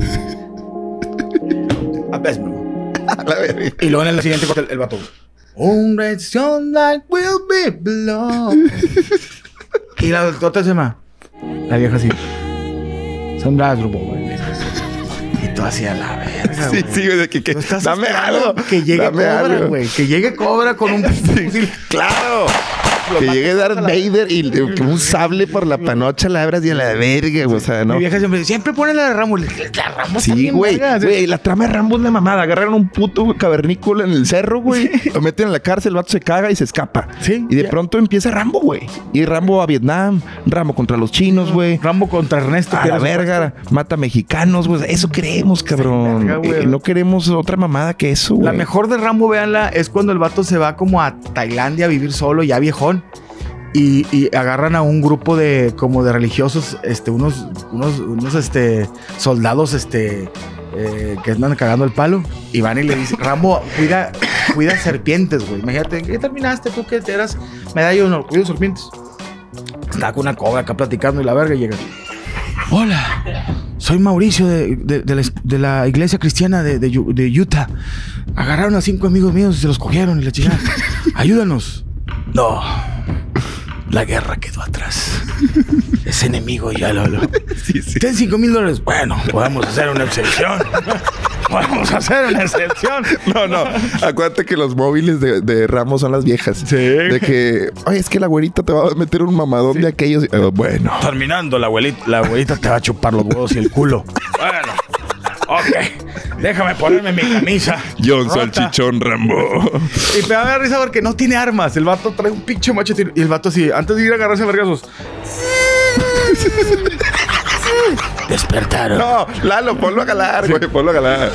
A ver, bro. A la verga. Y luego en el siguiente corte el, el vato. Un red sunlight will be below. Y la otra se llama... La vieja así. Sunrise, grupo, güey. Y tú así a la verga, Sí, güey. sí, güey. de Que, que, Tú estás dame esperando algo. Que llegue dame Cobra, algo. güey. Que llegue Cobra con un fusil. Claro. Que llegue Darth Vader y le- un sable por la panocha la abras y a la verga, güey. O sea, ¿no? Mi vieja siempre dice, siempre ponen la de Rambo. La Rambo está Sí, bien güey. verga. Güey, la trama de Rambo es la mamada. Agarraron un puto cavernícola en el cerro, güey. Lo meten en la cárcel, el vato se caga y se escapa. Sí, Y de ya. pronto empieza Rambo, güey. Y Rambo a Vietnam, Rambo contra los chinos, güey. Rambo contra Ernesto. A que la era su verga, mata mexicanos, güey. Eso queremos, cabrón. verga, güey. Eh, no queremos otra mamada que eso, güey. La mejor de Rambo, véanla, es cuando el vato se va como a Tailandia a vivir solo, ya viejón. Y, y agarran a un grupo de como de religiosos, este, unos, unos, unos este, soldados, este, eh, que andan cagando el palo. Y van y le dicen, Rambo, cuida, cuida serpientes, güey. Imagínate, ¿en qué terminaste tú que te eras medalla no? Cuido serpientes. Estaba con una cobra acá platicando y la verga llega. Hola, soy Mauricio de, de- de la, de la iglesia cristiana de, de Yu- de Utah. Agarraron a cinco amigos míos y se los cogieron y la chingada. Ayúdanos. No, la guerra quedó atrás. Ese enemigo ya lo... lo... Sí, sí. Ten cinco mil dólares. Bueno, podemos hacer una excepción. Podemos hacer una excepción. No, no. Acuérdate que los móviles de, de Ramos son las viejas. Sí. De que, oye, es que la güerita te va a meter un mamadón de aquellos. Eh, bueno. Terminando, la abuelita, la abuelita te va a chupar los huevos y el culo. Bueno, ok. Déjame ponerme mi camisa. John rota. Salchichón Rambo. Y me da risa porque no tiene armas. El vato trae un pinche machete. Y el vato así, antes de ir a agarrarse a vergazos. Despertaron. No, Lalo, ponlo a galar, güey. Ponlo a galar.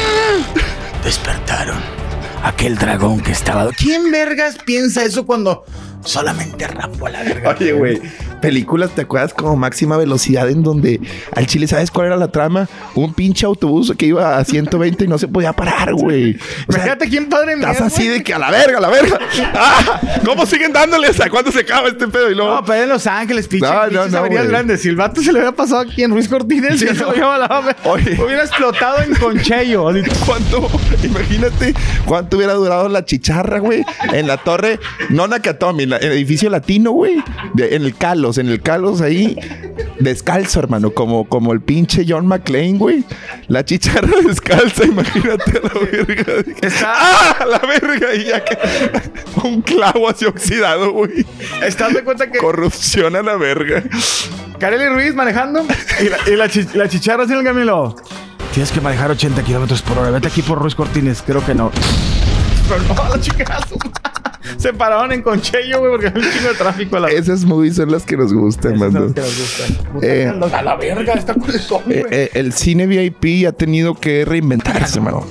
Despertaron. Aquel dragón que estaba... ¿Quién vergas piensa eso cuando solamente Rambo a la verga? Oye, güey, películas, ¿te acuerdas como Máxima Velocidad en donde al chile, ¿sabes cuál era la trama? Un pinche autobús que iba a ciento veinte y no se podía parar, güey. O sea, Imagínate quién padre mío. estás así de que a la verga, a la verga. ¡Ah! ¿Cómo siguen dándoles? ¿A cuándo se acaba este pedo? Y luego... No, pero en Los Ángeles, pinche, No, no, pinches no, averías güey. grandes. Si el vato se le hubiera pasado aquí en Ruiz Cortines, Sí, ya se no. lo lleva a la verga. Oye. Hubiera explotado en Conchello. Así. ¿Cuánto? Imagínate cuánto hubiera durado la chicharra, güey. En la torre, no Nakatomi, en, la- en el edificio latino, güey. De- En el Calos, en el Calos ahí. Descalzo, hermano. Como, como el pinche John McClane, güey. La chicharra descalza, imagínate a la verga. Está- ¡Ah! A la verga. Y ya que... Un clavo así oxidado, güey. ¿Estás de cuenta que Corrupción a la verga. Kareli Ruiz manejando y la, y la, chi- la chicharra así en el camino? Tienes que manejar ochenta kilómetros por hora. Vete aquí por Ruiz Cortines. Creo que no. Pero no, la chica se pararon en Conchello, güey, porque hay un chingo de tráfico a la vez. Esas movies son las que nos gustan, mano. Eh, A la verga, está corazón, güey. Eh, eh, el cine V I P ha tenido que reinventarse, mano.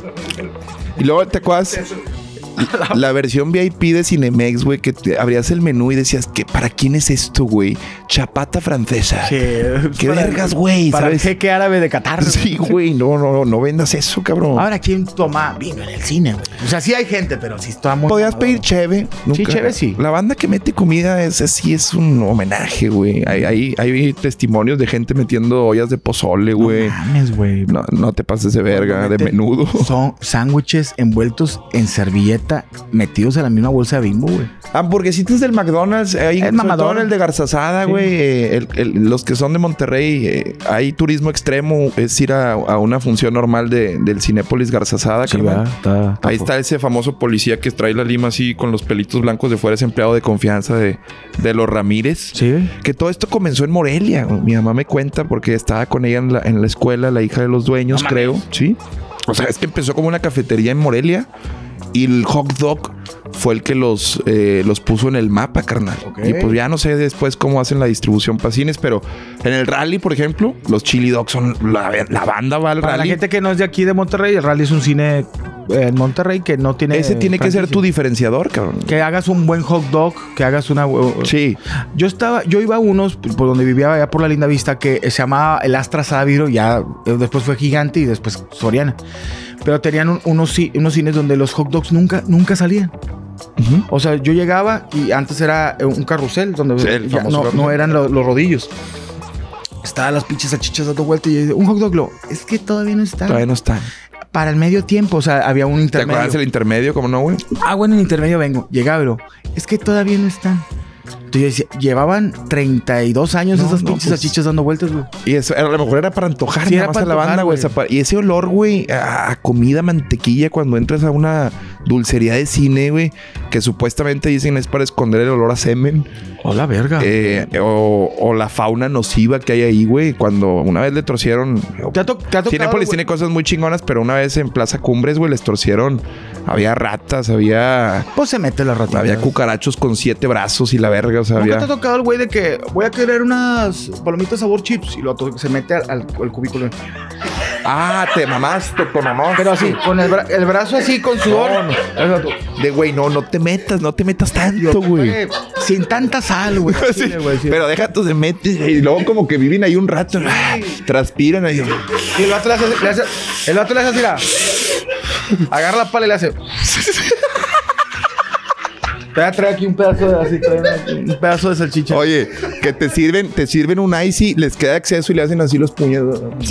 Y luego, ¿te acuerdas? La versión V I P de Cinemex, güey, que te abrías el menú y decías, ¿qué, ¿para quién es esto, güey? Chapata francesa. Sí, ¿Qué para- vergas, güey? Para el ¿Sabes? jeque árabe de Qatar. Sí, güey, no, no, no vendas eso, cabrón. Ahora, ¿quién toma vino en el cine, güey? O sea, sí hay gente, pero sí está muy... Podías mamador. pedir cheve. Sí, cheve sí. La banda que mete comida es así, es un homenaje, güey. Hay, hay, hay testimonios de gente metiendo ollas de pozole, güey. No mames, güey. No, no te pases de verga, de Meten- menudo. Son sándwiches envueltos en servilleta metidos en la misma bolsa de Bimbo, güey. Hamburguesitas del McDonald's, hay Es sobre mamador. todo en el de Garzazada, Sí. güey. eh, el- el- los que son de Monterrey, eh, hay turismo extremo, es ir a, a una función normal de, del Cinépolis Garzazada, carnal. está, Ahí está ese famoso policía que trae la lima así con los pelitos blancos de fuera, es empleado de confianza de, de los Ramírez. Sí, güey. Que todo esto comenzó en Morelia. Mi mamá me cuenta porque estaba con ella en la, en la escuela, la hija de los dueños, No creo. Sí. O sea, es que empezó como una cafetería en Morelia y el hot dog fue el que los, eh, los puso en el mapa, carnal. Ok. Y pues ya no sé después cómo hacen la distribución para cines, pero en el rally, por ejemplo, los chili dogs son la, la banda va al Para rally. la gente que no es de aquí de Monterrey, el rally es un cine en Monterrey que no tiene... Ese tiene que ser franquicia. tu diferenciador, cabrón. Que hagas un buen hot dog, que hagas una... Sí. Yo estaba, yo iba a unos, por donde vivía allá por la Linda Vista, que se llamaba el Astra Sáviro, ya eh, después fue Gigante y después Soriana. Pero tenían un- unos, ci- unos cines donde los hot dogs nunca, nunca salían. Ujú. O sea, yo llegaba y antes era eh, un carrusel donde Sí, el ya famoso no, carrusel. no eran lo- los rodillos. Estaban las pinches salchichas dando vuelta y yo, un hot dog, lo, es que todavía no está. Todavía no están. Para el medio tiempo, o sea, había un ¿Te acuerdas intermedio. del intermedio? ¿Cómo no, güey? Ah, bueno, en intermedio vengo. Llegaba, pero es que todavía no están. Entonces yo decía, llevaban treinta y dos años No, esas no, pinches pues, salchichas dando vueltas, güey. Y eso, a lo mejor era para antojar Sí, nada era más para a la antojar, banda, güey. güey. Esa pa- Y ese olor, güey, a, a comida, mantequilla, cuando entras a una dulcería de cine, güey, que supuestamente dicen es para esconder el olor a semen. Hola, verga. eh, o, o la fauna nociva que hay ahí, güey. Cuando una vez le torcieron... ¿Te ha, to- te ha tocado, Cinépolis güey? tiene cosas muy chingonas, pero una vez en Plaza Cumbres, güey, les torcieron. Había ratas, había... Pues se mete la ratita. Había cucarachos con siete brazos y la verga, o sea, ¿Nunca había... te ha tocado el güey de que voy a querer unas palomitas sabor chips y lo to- se mete al, al- al cubículo? Ah, te mamaste, te mamaste. Pero así, con el, bra- el brazo así, con sudor. No, De güey, no, no te metas, no te metas tanto, güey. Eh, Sin tanta sal, güey. Sí, Chile, güey, sí. pero deja tú se metes y luego como que viven ahí un rato, ah, transpiran ahí. Y el vato le hace, le hace- el vato le hace así, mira. Agarra la pala y le hace. Te voy a traer aquí un pedazo de así, trae un pedazo de salchicha. Oye, que te sirven, te sirven un icy, les queda acceso y le hacen así los puños.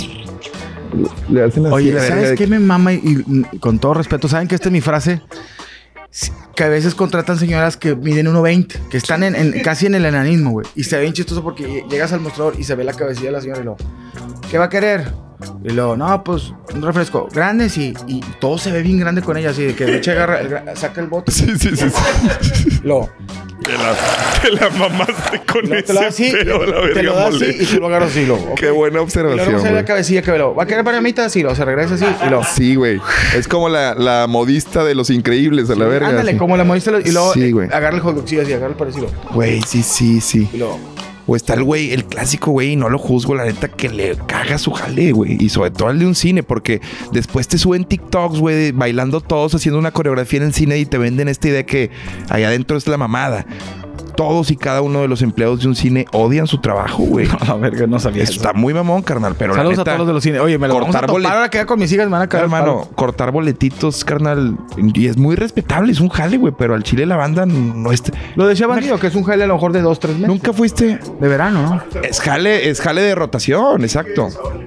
Le hacen así. Oye, la verga ¿sabes de- qué me mama? Y, y con todo respeto, ¿saben que esta es mi frase? Que a veces contratan señoras que miden uno veinte, que están en, en- casi en el enanismo, güey. Y se ve bien chistoso porque llegas al mostrador y se ve la cabecilla de la señora y luego, ¿qué va a querer? Y luego, no, pues un refresco grande, sí. Y todo se ve bien grande con ella, así de que de hecho agarra, el gra- saca el bote. Sí, sí, sí. sí. Luego, Te la, te la mamaste con luego ese te lo da así, pedo, la te lo verga da así mole. y tú lo agarras así, luego. Qué buena Y luego observación, no se ve la güey. cabecilla que ve, luego, ¿va a querer palomitas? Sí, luego se regresa así y luego. Sí, güey. Es como la, la modista de los increíbles, a la verga. Ándale, así. como la modista y luego Sí, eh, güey. agarra el hot dog, sí, así, agarra el parecido. Güey, sí, sí, sí. Y luego, O está el güey, el clásico, güey, y no lo juzgo, la neta, que le caga su jale, güey. Y sobre todo el de un cine, porque después te suben TikToks, güey, bailando todos, haciendo una coreografía en el cine y te venden esta idea que allá adentro es la mamada. Todos y cada uno de los empleados de un cine odian su trabajo, güey. a ver, que no sabía Eso está muy mamón, carnal, pero Saludos la a neta, todos los de los cines. Oye, me lo vamos a cortar topar bolet- ahora que ya con mis hijas me van a caer. hermano, cortar boletitos, carnal, y es muy respetable, es un jale, güey, pero al chile la banda no está... Lo decía Bandido, que es un jale a lo mejor de dos, tres meses. Nunca fuiste... De verano, ¿no? Es jale, es jale de rotación, exacto.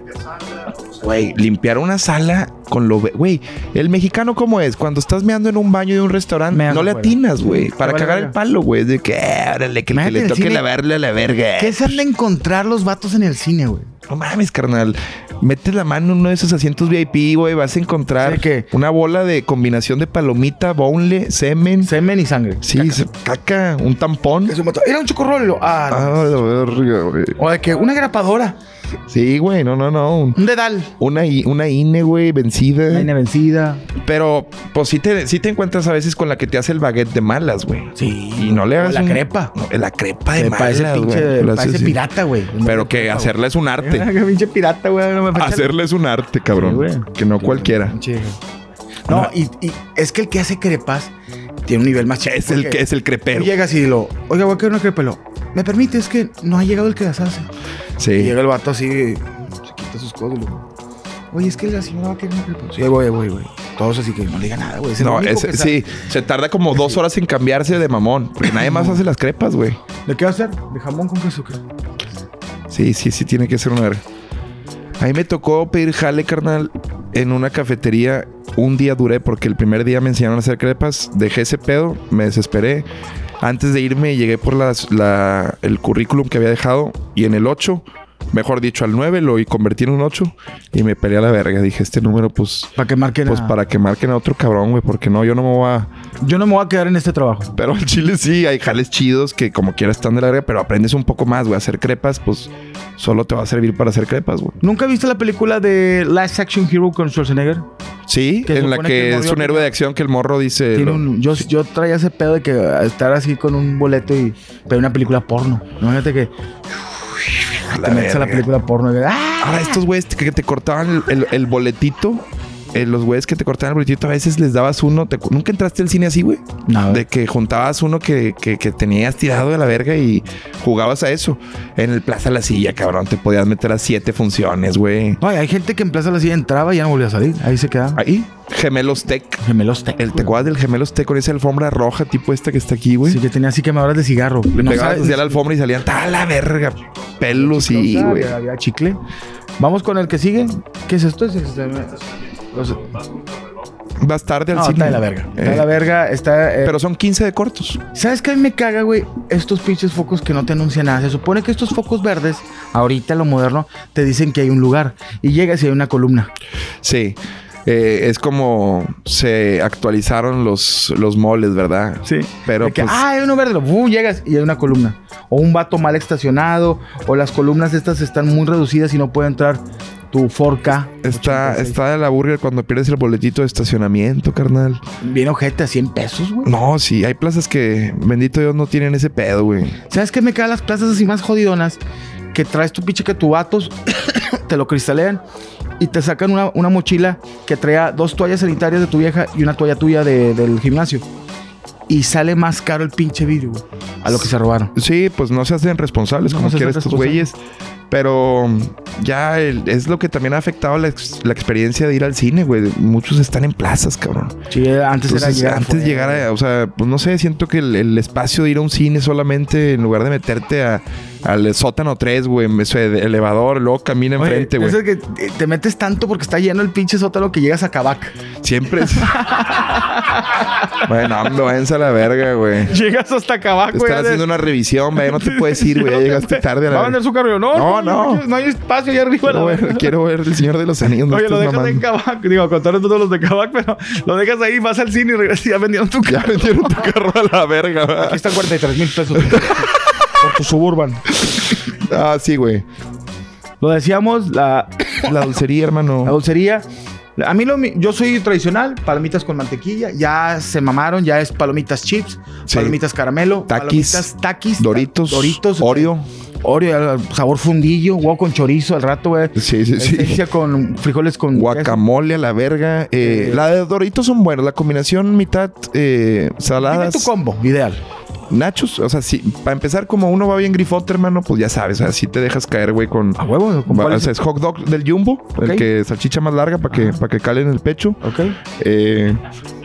Güey, limpiar una sala con lo... ve- Güey, el mexicano ¿cómo es? Cuando estás meando en un baño de un restaurante, Meas no le afuera. atinas, güey. Para vale cagar verga. el palo, güey. Es de que, eh, órale, que, el que Imagínate le el toque cine. lavarle a la verga. ¿Qué se han de encontrar los vatos en el cine, güey? No mames, carnal. Metes la mano en uno de esos asientos V I P, güey. Vas a encontrar ¿De qué? una bola de combinación de palomita, bonle, semen. Semen y sangre. Sí, Caca. se- caca, un tampón. Es un vato. Era un chocorrol. Ah, no. Ah, la verga, güey. O de que una grapadora. Sí, güey, no, no, no. Un- Un dedal. Una, I- una I N E, güey, vencida. Una vaina vencida. Pero, pues sí te, sí te encuentras a veces con la que te hace el baguette de malas, güey. Sí. Y no le hagas O la un- crepa. No, la crepa de Que malas, parece güey. pinche... La Parece haces- pirata, güey. Pero que hacerla es un arte. Que pinche pirata, güey. No me Hacerla es un arte, cabrón. Sí, güey. que no cualquiera. Pinche- No, y, y es que el que hace crepas tiene un nivel más chido. Es el porque que es el crepero. tú llegas y lo, oiga, voy a querer una crepa. Y lo, ¿me permite? Es que no ha llegado el que las hace. Y Sí. llega el vato así, se quita sus cosas y lo, oye, es que la señora va a querer una crepa. Sí, güey, güey, güey. Todos así que no le diga nada, güey. Es el No, único es- que sabe. sí. Se tarda como dos horas en cambiarse de mamón. Porque nadie más hace las crepas, güey. ¿De qué va a hacer? ¿De jamón con queso? ¿Qué? Sí, sí, sí, tiene que ser una verga. A mí me tocó pedir jale, carnal, en una cafetería. Un día duré porque el primer día me enseñaron a hacer crepas. Dejé ese pedo, me desesperé. Antes de irme, llegué por las, la, el currículum que había dejado. Y en el ocho, mejor dicho, al nueve, lo y convertí en un ocho. Y me peleé a la verga. Dije, este número, pues... Para que marquen Pues a- para que marquen a otro cabrón, güey. Porque no, yo no me voy a... Yo no me voy a quedar en este trabajo. Pero al chile sí, hay jales chidos que como quieras están de la verga. Pero aprendes un poco más, güey. Hacer crepas, pues... Solo te va a servir para hacer crepas, güey. ¿Nunca viste la película de Last Action Hero con Schwarzenegger? Sí, Que se en la supone que, que el es morro un héroe de acción que el morro dice... Tiene lo- un, yo, yo traía ese pedo de que estar así con un boleto y ver una película porno. Imagínate que la te metes a la verga. película porno y ves, ¡ah! Ahora, estos güeyes que te cortaban el, el- el boletito... eh, los güeyes que te cortaban el boletito, a veces les dabas uno... te- ¿Nunca entraste al cine así, güey? No, De que juntabas uno que, que, que tenías tirado de la verga y jugabas a eso. En el Plaza La Silla, cabrón. Te podías meter a siete funciones, güey. no, hay gente que en Plaza La Silla entraba y ya no volvía a salir. Ahí se quedaba. Ahí, Gemelos Tech. Gemelos Tech. El tecuad del Gemelos Tech con esa alfombra roja tipo esta que está aquí, güey. Sí, que tenía así quemadoras de cigarro. Le No pegabas sabes- hacia la alfombra y salían ¡ta la verga! Pelos y, había, güey. había chicle. Vamos con el que sigue. ¿Qué es esto? Es este, los- Vas tarde al No, cine. está de la verga. Está Eh, de la verga. Está, eh, Pero son quince de cortos. ¿Sabes qué a mí me caga, güey? Estos pinches focos que no te anuncian nada. Se supone que estos focos verdes, ahorita lo moderno, te dicen que hay un lugar. Y llegas y hay una columna. Sí. Eh, es como se actualizaron los, los moles, ¿verdad? Sí. Pero De que, pues, ah, hay uno verde. ¡Bum! Llegas y hay una columna. O un vato mal estacionado. O las columnas estas están muy reducidas y no puede entrar tu cuatro K. está, ochenta y seis. está de la burger cuando pierdes el boletito de estacionamiento, carnal. Bien ojete a cien pesos, güey. No, sí, hay plazas que, bendito Dios, no tienen ese pedo, güey. ¿Sabes qué me cagan las plazas así más jodidonas? Que traes tu pinche que tu vatos, te lo cristalean y te sacan una, una mochila que traía dos toallas sanitarias de tu vieja y una toalla tuya de- del gimnasio. Y sale más caro el pinche vidrio, güey, a lo que se robaron. Sí, pues no se hacen responsables No como se quieren hacen estos responsables. güeyes. Pero ya el- es lo que también ha afectado la, ex- la experiencia de ir al cine, güey. Muchos están en plazas, cabrón. Sí, antes Entonces, era llegar antes afuera. llegar a, o sea, pues no sé, siento que el, el espacio de ir a un cine solamente, en lugar de meterte a, al sótano tres, güey, ese de elevador, luego camina Oye, enfrente, güey. eso es que te- te metes tanto porque está lleno el pinche sótano que llegas a Cabac. Siempre es... Bueno, no, váyanse a la verga, güey. Llegas hasta Cabac, Te güey. están ya haciendo de- una revisión, güey. No te puedes ir, güey. Ya llegaste tarde a la Va a verga. vender su carro. No, No, no. No, no hay espacio allá arriba. Quiero la ver, verga. quiero ver El Señor de los Anillos. No Oye, lo estás dejas en mamando. Cabac. Digo, con todos los de Cabac, pero lo dejas ahí, vas al cine y regresas y ya vendieron tu Ya carro. vendieron tu carro a la verga, Aquí ¿verdad? están cuarenta y tres mil pesos por tu Suburban. Ah, sí, güey. Lo decíamos, la, La dulcería, hermano. la dulcería. A mí, lo, mi- yo soy tradicional, palomitas con mantequilla. Ya se mamaron, ya es palomitas chips, Sí. palomitas caramelo, Taquis, palomitas taquis, Doritos, Doritos, Oreo. Oreo, sabor fundillo, huevo con chorizo al rato, güey. Sí, sí, sí. Esencia con frijoles con Guacamole a la verga. Eh, Eh. la de Doritos son buenas. La combinación mitad eh, queso. Dime saladas. tu combo, ideal. Nachos. O sea, sí. Para empezar, como uno va bien grifote, hermano, pues ya sabes. O sea, sí te dejas caer, güey, con... A huevo, ¿con Va- cuál o es? sea, es hot dog del Jumbo. Ok. El que salchicha más larga para que, para que cale en el pecho. Ok. Eh,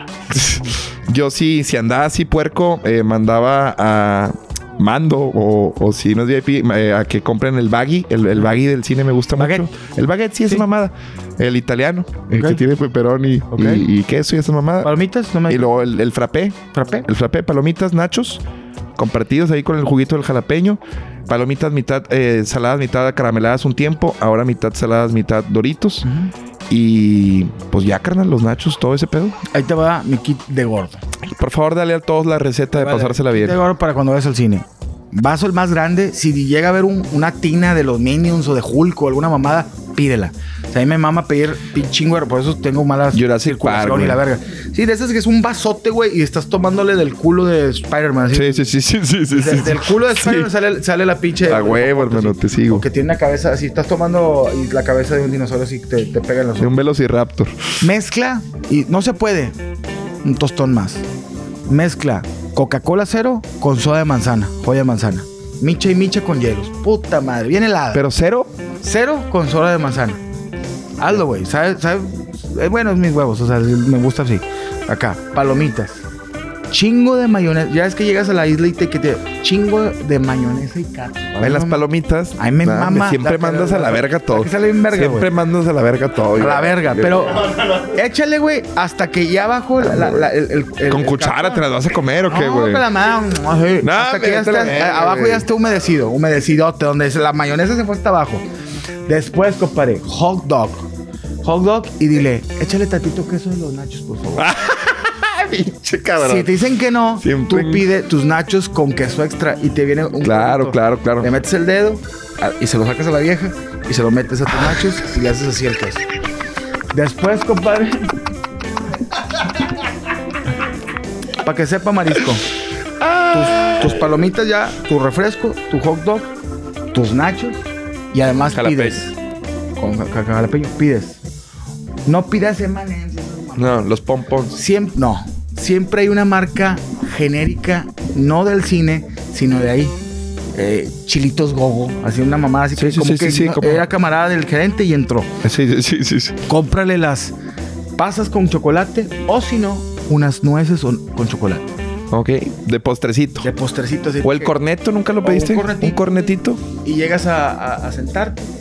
yo sí, si andaba así puerco, eh, mandaba a Mando o, o si no es V I P, eh, a que compren el baggy. El, el baggy del cine me gusta Baguette. mucho. El baguette sí es Sí. mamada. El italiano, el Ok. que tiene pepperoni y, Ok. y, y queso y esa mamada. Palomitas, no me... Y luego el, el frappé. frappé. El frappé, palomitas, nachos, compartidos ahí con el juguito del jalapeño. Palomitas, mitad eh, saladas, mitad carameladas un tiempo. Ahora mitad saladas, mitad Doritos. Ujú. Y pues ya, carnal, los nachos, todo ese pedo. Ahí te va mi kit de gordo. Por favor, dale a todos la receta de Vale, pasársela kit bien. de gordo para cuando vayas al cine. Vaso el más grande. Si llega a haber un- una tina de los Minions o de Hulk o alguna mamada, pídela. O sea, a mí me mama pedir chingo, por eso tengo malas Jurassic circulación Park, y la güey. verga. Sí, de esas que es un vasote, güey, y estás tomándole del culo de Spider-Man. así. Sí, sí, sí, sí, sí, sí, De- sí. Del culo de Spider-Man Sí. sale, sale la pinche... A huevo, hermano, te sigo. O que tiene una cabeza así, estás tomando y la cabeza de un dinosaurio así te, te pega en los De ojos. un velociraptor. Mezcla y no se puede. Un tostón más. Mezcla Coca-Cola cero con soda de manzana, joya de manzana. Micha y micha con hielos. Puta madre, bien helada. Pero cero. Cero con soda de manzana. Hazlo, güey. ¿Sabes? ¿Sabe? Eh, bueno, es mis huevos. O sea, me gusta así. Acá, palomitas. Chingo de mayonesa. Ya es que llegas a la isla y te que te chingo de mayonesa y catsup. En las palomitas. Ay, me nah, mama. Siempre La- mandas a la verga todo. la que sale bien verga, Siempre güey. mandas a la verga todo. A la güey. verga, pero échale, güey, hasta que ya abajo la, la- la- el, el- el- ¿Con el cuchara cartón. te las vas a comer o qué, No, güey? con la mano, así. No, hasta que ya vete a la está, verga, abajo güey. ya está humedecido, humedecidote, donde la mayonesa se fue hasta abajo. Después, compadre, hot dog. Hot dog y dile, échale tantito queso de los nachos, por favor. Pinche cabrón. Si te dicen que no, Siempre- tú pide tus nachos con queso extra y te viene un Claro, poquito. claro, claro. Le metes el dedo a- y se lo sacas a la vieja y se lo metes a tus nachos y le haces así el queso. Después, compadre, para que sepa marisco, tus, tus palomitas ya, tu refresco, tu hot dog, tus nachos y además Jalapeño. pides. Con ja- ja- jalapeño, pides. No pidas M and M's. No, los pompons. Siempre, no. Siempre hay una marca genérica, no del cine, sino de ahí. Eh, Chilitos Gogo, así una mamada así Sí, que sí, como sí, que sí, sí, no- como- era camarada del gerente y entró. Sí, sí, sí, sí, sí. Cómprale las pasas con chocolate o si no, unas nueces o- con chocolate. Ok. De postrecito. De postrecito así. ¿O el que- corneto? ¿Nunca lo O pediste? un cornetito. ¿Un cornetito? Y llegas a, a- a sentarte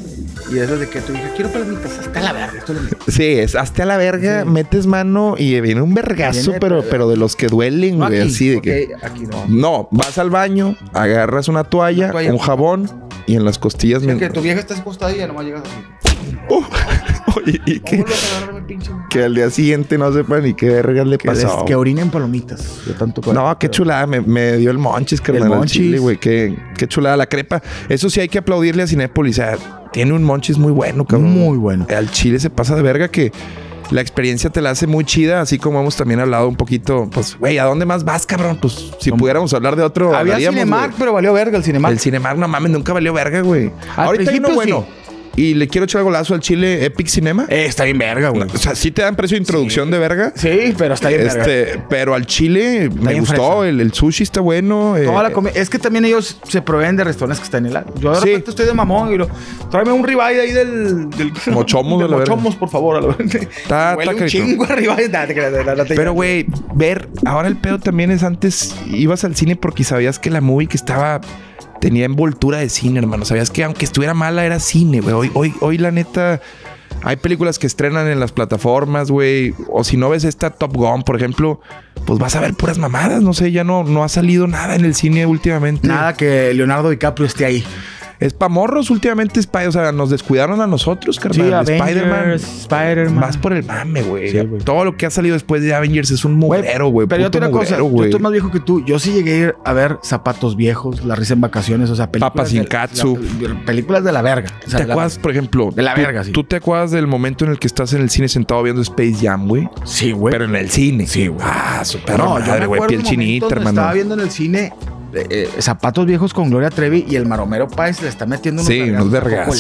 y eso de que tu hija, quiero palomitas, hasta la verga. Sí, es hasta la verga, sí. Metes mano y viene un vergazo, viene, pero, pero de los que duelen, güey, no así de okay, que... Aquí no. No, vas al baño, agarras una toalla, una toalla un jabón y en las costillas... Sí, me... que tu vieja está acostada y ya nomás llegas así. Uh, oye, y que, que al día siguiente no sepan ni qué vergas le que pasó. Les, que orinen palomitas. De tanto cuerpo, no, qué pero... chulada. Me, me dio el monchis, carnal. El monchis. Chile, güey. Qué, qué chulada la crepa. Eso sí hay que aplaudirle a Cinépolis. O sea, tiene un monchis muy bueno, cabrón. Muy bueno. Al chile se pasa de verga que... La experiencia te la hace muy chida, así como hemos también hablado un poquito, pues, güey, ¿a dónde más vas, cabrón? Pues, si ¿Cómo? Pudiéramos hablar de otro... Había Cinemark, pero valió verga el Cinemark. El Cinemark, no mames, nunca valió verga, güey. Ahorita hay uno bueno. Sí. Y le quiero echar golazo al chile Epic Cinema. Eh, está bien verga, güey. O sea, sí te dan precio de introducción sí. de verga. Sí, pero está bien este, verga. Pero al chile está me gustó. El, el sushi está bueno. No, eh, la comi- es que también ellos se proveen de restaurantes que están en el... Yo de repente sí. estoy de mamón y lo... Tráeme un ribeye ahí del... del mochomos de, de la mochomos, por favor. A la está, Huele está un chingo de ribeye. Pero, güey, ver... Ahora el pedo también es antes... Ibas al cine porque sabías que la movie que estaba... Tenía envoltura de cine, hermano. Sabías que aunque estuviera mala, era cine, güey. Hoy, hoy, hoy, la neta, hay películas que estrenan en las plataformas, güey. O si no ves esta Top Gun, por ejemplo, pues vas a ver puras mamadas. No sé, ya no, no ha salido nada en el cine últimamente. Nada que Leonardo DiCaprio esté ahí. Es pa' morros últimamente, Spy, o sea, nos descuidaron a nosotros, carnal. Sí, Spider-Man. Spider-Man. Vas por el mame, güey. Sí, todo lo que ha salido después de Avengers es un mugrero, güey. Pero yo te una cosa, yo estoy más viejo que tú. Yo sí llegué a ir a ver Zapatos Viejos, La Risa en Vacaciones, o sea, películas... Papas sin Katsu. Películas de la verga. O sea, ¿te acuerdas, la, por ejemplo? De la tú, verga, sí. ¿Tú te acuerdas del momento en el que estás en el cine sentado viendo Space Jam, güey? Sí, güey. Pero en el cine. Sí, güey. Ah, súper no, madre, güey. Piel chinita, hermano. Estaba viendo en el cine... Eh, eh, Zapatos Viejos con Gloria Trevi y el Maromero Páez le está metiendo unos sí, unos vergazos.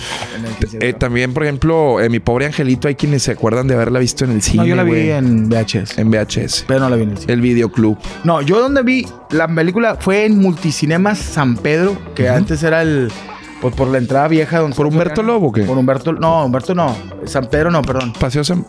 Eh, también, por ejemplo, eh, Mi Pobre Angelito, hay quienes se acuerdan de haberla visto en el cine. No, yo la vi wey. en V H S. En V H S. Pero no la vi en el cine. El Videoclub. No, yo donde vi la película fue en Multicinemas San Pedro, que uh-huh. antes era el... Pues por la entrada vieja. Donde ¿Por Humberto acá. Lobo o qué? Por Humberto... No, Humberto no. San Pedro no, perdón. Paseo San...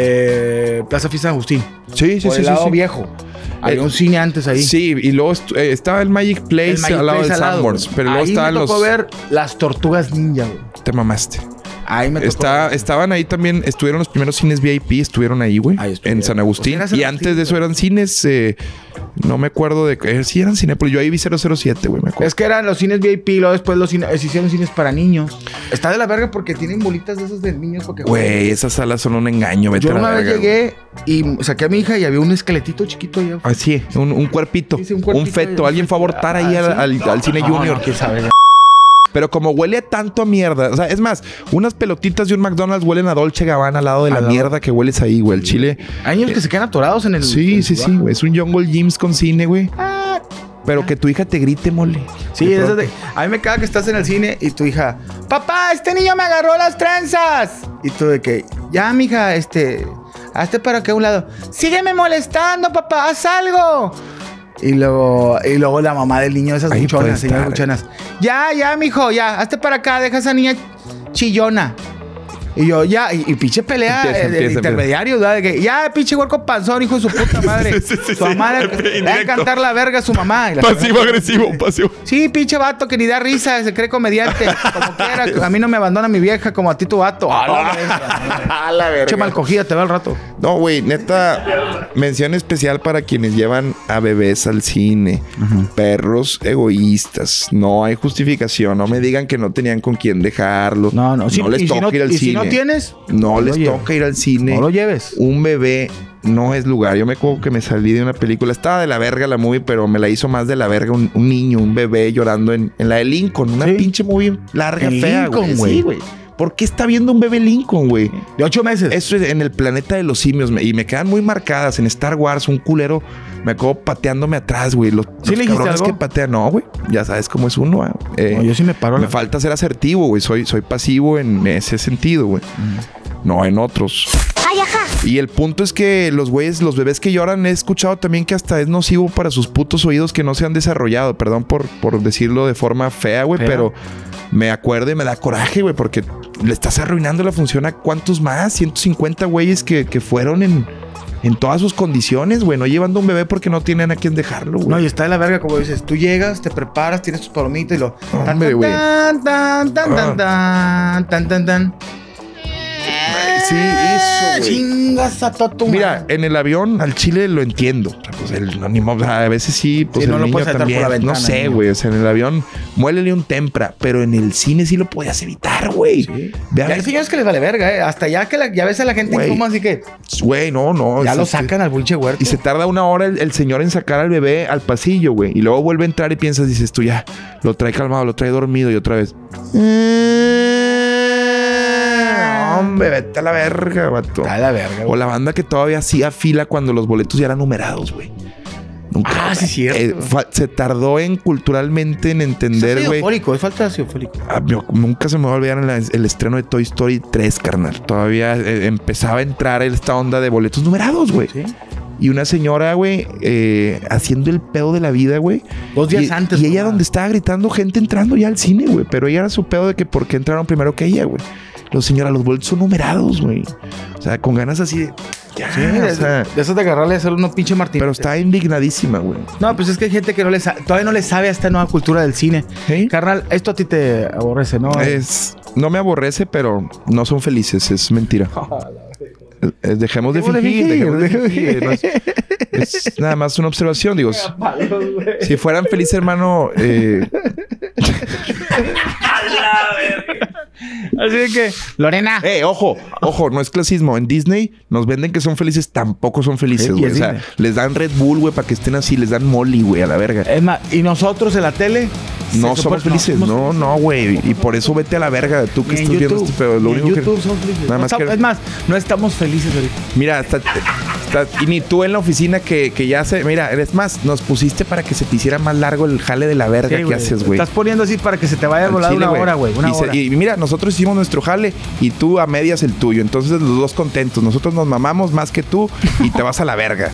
Eh, Plaza Fiesta San Agustín. Sí, sí, por sí. el lado sí, sí. viejo. Había eh, un cine antes ahí. Sí, y luego eh, estaba el Magic Place el Magic Place al lado del Sanborns. Pero luego estaban los... Ahí me tocó ver Las Tortugas Ninja, güey. Te mamaste. Ahí me tocó. Está, estaban ahí también, estuvieron los primeros cines V I P, estuvieron ahí, güey. En San Agustín. Pues y antes de eso eran cines, eh, no me acuerdo de... Eh, sí eran Cinépolis. Yo ahí vi cero cero siete, güey, me acuerdo. Es que eran los cines V I P, luego después los cines, se hicieron cines para niños. Está de la verga porque tienen bolitas de esos de niños. Güey, esas salas son un engaño, vete Yo a la una verga, vez llegué y saqué a mi hija y había un esqueletito chiquito allá. Ah, sí, un, un cuerpito. Sí, sí, un, cuerpito un feto. Alguien fue a abortar ahí ah, al, ¿sí? al, al cine no, Junior. No, quién sabe. Pero como huele tanto a mierda, o sea, es más, unas pelotitas de un McDonald's huelen a Dolce Gabbana al lado de la mierda que hueles ahí, güey. El chile. Hay niños que se quedan atorados en el. Sí, en sí, sí, güey. Es un Jungle Gyms con cine, güey. Ah, pero que tu hija te grite, mole. Sí, eso de, a mí me caga que estás en el cine y tu hija, papá, este niño me agarró las trenzas. Y tú de que, ya, mija, este, hazte para acá a un lado. Sígueme molestando, papá, haz algo. Y luego, y luego la mamá del niño, esas buchonas, señoras buchonas. Ya, ya, mijo, ya, hazte para acá, deja a esa niña chillona. Y yo, ya, y, y pinche pelea empieza, eh, empieza, de intermediario, ¿verdad? De que, ya, pinche huerco panzón, hijo de su puta madre. sí, sí, su mamá sí, le, le va a encantar la verga a su mamá. Pasivo-agresivo, pasivo. Sí, pinche vato que ni da risa, se cree comediante. Como quiera, a mí no me abandona mi vieja como a ti tu vato. A la verga. A la verga. Che, mal cogida, te va al rato. No, güey, neta, mención especial para quienes llevan a bebés al cine. Uh-huh. Perros egoístas. No hay justificación. No me digan que no tenían con quién dejarlo. No, no. No si, les toca si no, ir al y cine. Si no tienes, no, no les lleves. toca ir al cine. No lo lleves. Un bebé no es lugar. Yo me acuerdo que me salí de una película. Estaba de la verga la movie, pero me la hizo más de la verga un, un niño, un bebé llorando en, en la de Lincoln. Una ¿sí? pinche movie larga, en fea, Lincoln, güey. Sí, güey. ¿Por qué está viendo un bebé Lincoln, güey? De ocho meses. Eso es en el planeta de los simios. Y me quedan muy marcadas. En Star Wars, un culero me acabo pateándome atrás, güey. Los, ¿Sí los le cabrones que patean. No, güey. Ya sabes cómo es uno, güey. Eh, no, yo sí me paro. Me la... falta ser asertivo, güey. Soy, soy pasivo en ese sentido, güey. Mm. No en otros. Ay, ajá. Y el punto es que los güeyes, los bebés que lloran, he escuchado también que hasta es nocivo para sus putos oídos que no se han desarrollado. Perdón por, por decirlo de forma fea, güey, pero me acuerdo y me da coraje, güey, porque le estás arruinando la función a cuántos más, ciento cincuenta güeyes que, que fueron en, en todas sus condiciones, güey. No llevando un bebé porque no tienen a quien dejarlo, güey. No, y está de la verga, como dices. Tú llegas, te preparas, tienes tus palomitas y lo... Hombre, güey. Tan, tan, tan, tan, tan, tan, tan, tan. Sí, eso, güey. Chingas a todo tu Mira, madre. en el avión al chile lo entiendo. O sea, pues el ánimo, o sea, a veces sí, pues Sí, no el lo niño puedes aventar por también. la ventana, no sé, niño. güey. O sea, en el avión, muélele un tempra, pero en el cine sí lo podías evitar, güey. Sí. Ve a Ya hay ver- señores que les vale verga, eh. Hasta ya que la, ya ves a la gente Güey. en coma, así que Güey, no, no. ya es lo este- sacan al pinche huerto. Y se tarda una hora el, el señor en sacar al bebé al pasillo, güey. Y luego vuelve a entrar y piensas, dices tú ya, lo trae calmado, lo trae dormido y otra vez. Hombre, vete a la verga, vato. Está de la verga, O güey. la banda que todavía hacía fila cuando los boletos ya eran numerados, güey. Nunca. Ah, sí, cierto. Eh, fa- se tardó en culturalmente en Es entender, ácido güey. fólico, es falta de ácido fólico. Ah, yo- nunca se me va a olvidar en la- el estreno de Toy Story tres, carnal. Todavía eh, empezaba a entrar esta onda de boletos numerados, güey. Sí. Y una señora, güey, eh, haciendo el pedo de la vida, güey. Dos días Y- antes. Y ella mamá. donde estaba gritando gente entrando ya al cine, güey. Pero ella era su pedo de que por qué entraron primero que ella, güey. Los señora, los boletos son numerados, güey. O sea, con ganas así de... Ya, Sí, o de, sea, de esos de agarrarle y hacer unos pinche martín. pero está indignadísima, güey. No, pues es que hay gente que no le sa- todavía no le sabe a esta nueva cultura del cine. ¿Sí? Carnal, esto a ti te aborrece, ¿no? Es... No me aborrece, pero no son felices. Es mentira. Eh, eh, Dejemos de Dejemos de fingir. fingir, Dejemos de dejemos de fingir. No es, es nada más una observación. Digo, s- si fueran felices, hermano... eh, Así de que, Lorena. Eh, ojo, ojo, no es clasismo. En Disney nos venden que son felices, tampoco son felices, Sí, güey. es O sea, Disney. les dan Red Bull, güey, para que estén así, les dan Molly, güey, a la verga. Es más, y nosotros en la tele. No se somos supone- felices, somos no, felices. no, güey. Y por eso vete a la verga, tú que Ni en estás viendo YouTube, este pedo. Lo ni en único YouTube que. somos felices. Nada No más estamos- que- Es más, no estamos felices ahorita. Mira, está, está- y ni tú en la oficina que, que ya se. Mira, es más, nos pusiste para que se te hiciera más largo el jale de la verga Sí, que güey. haces, güey. Estás poniendo así para que se te vaya a Al volar chile, una hora, güey. Una y, se- hora. y mira, nosotros hicimos nuestro jale y tú a medias el tuyo. Entonces los dos contentos. Nosotros nos mamamos más que tú y te vas a la verga.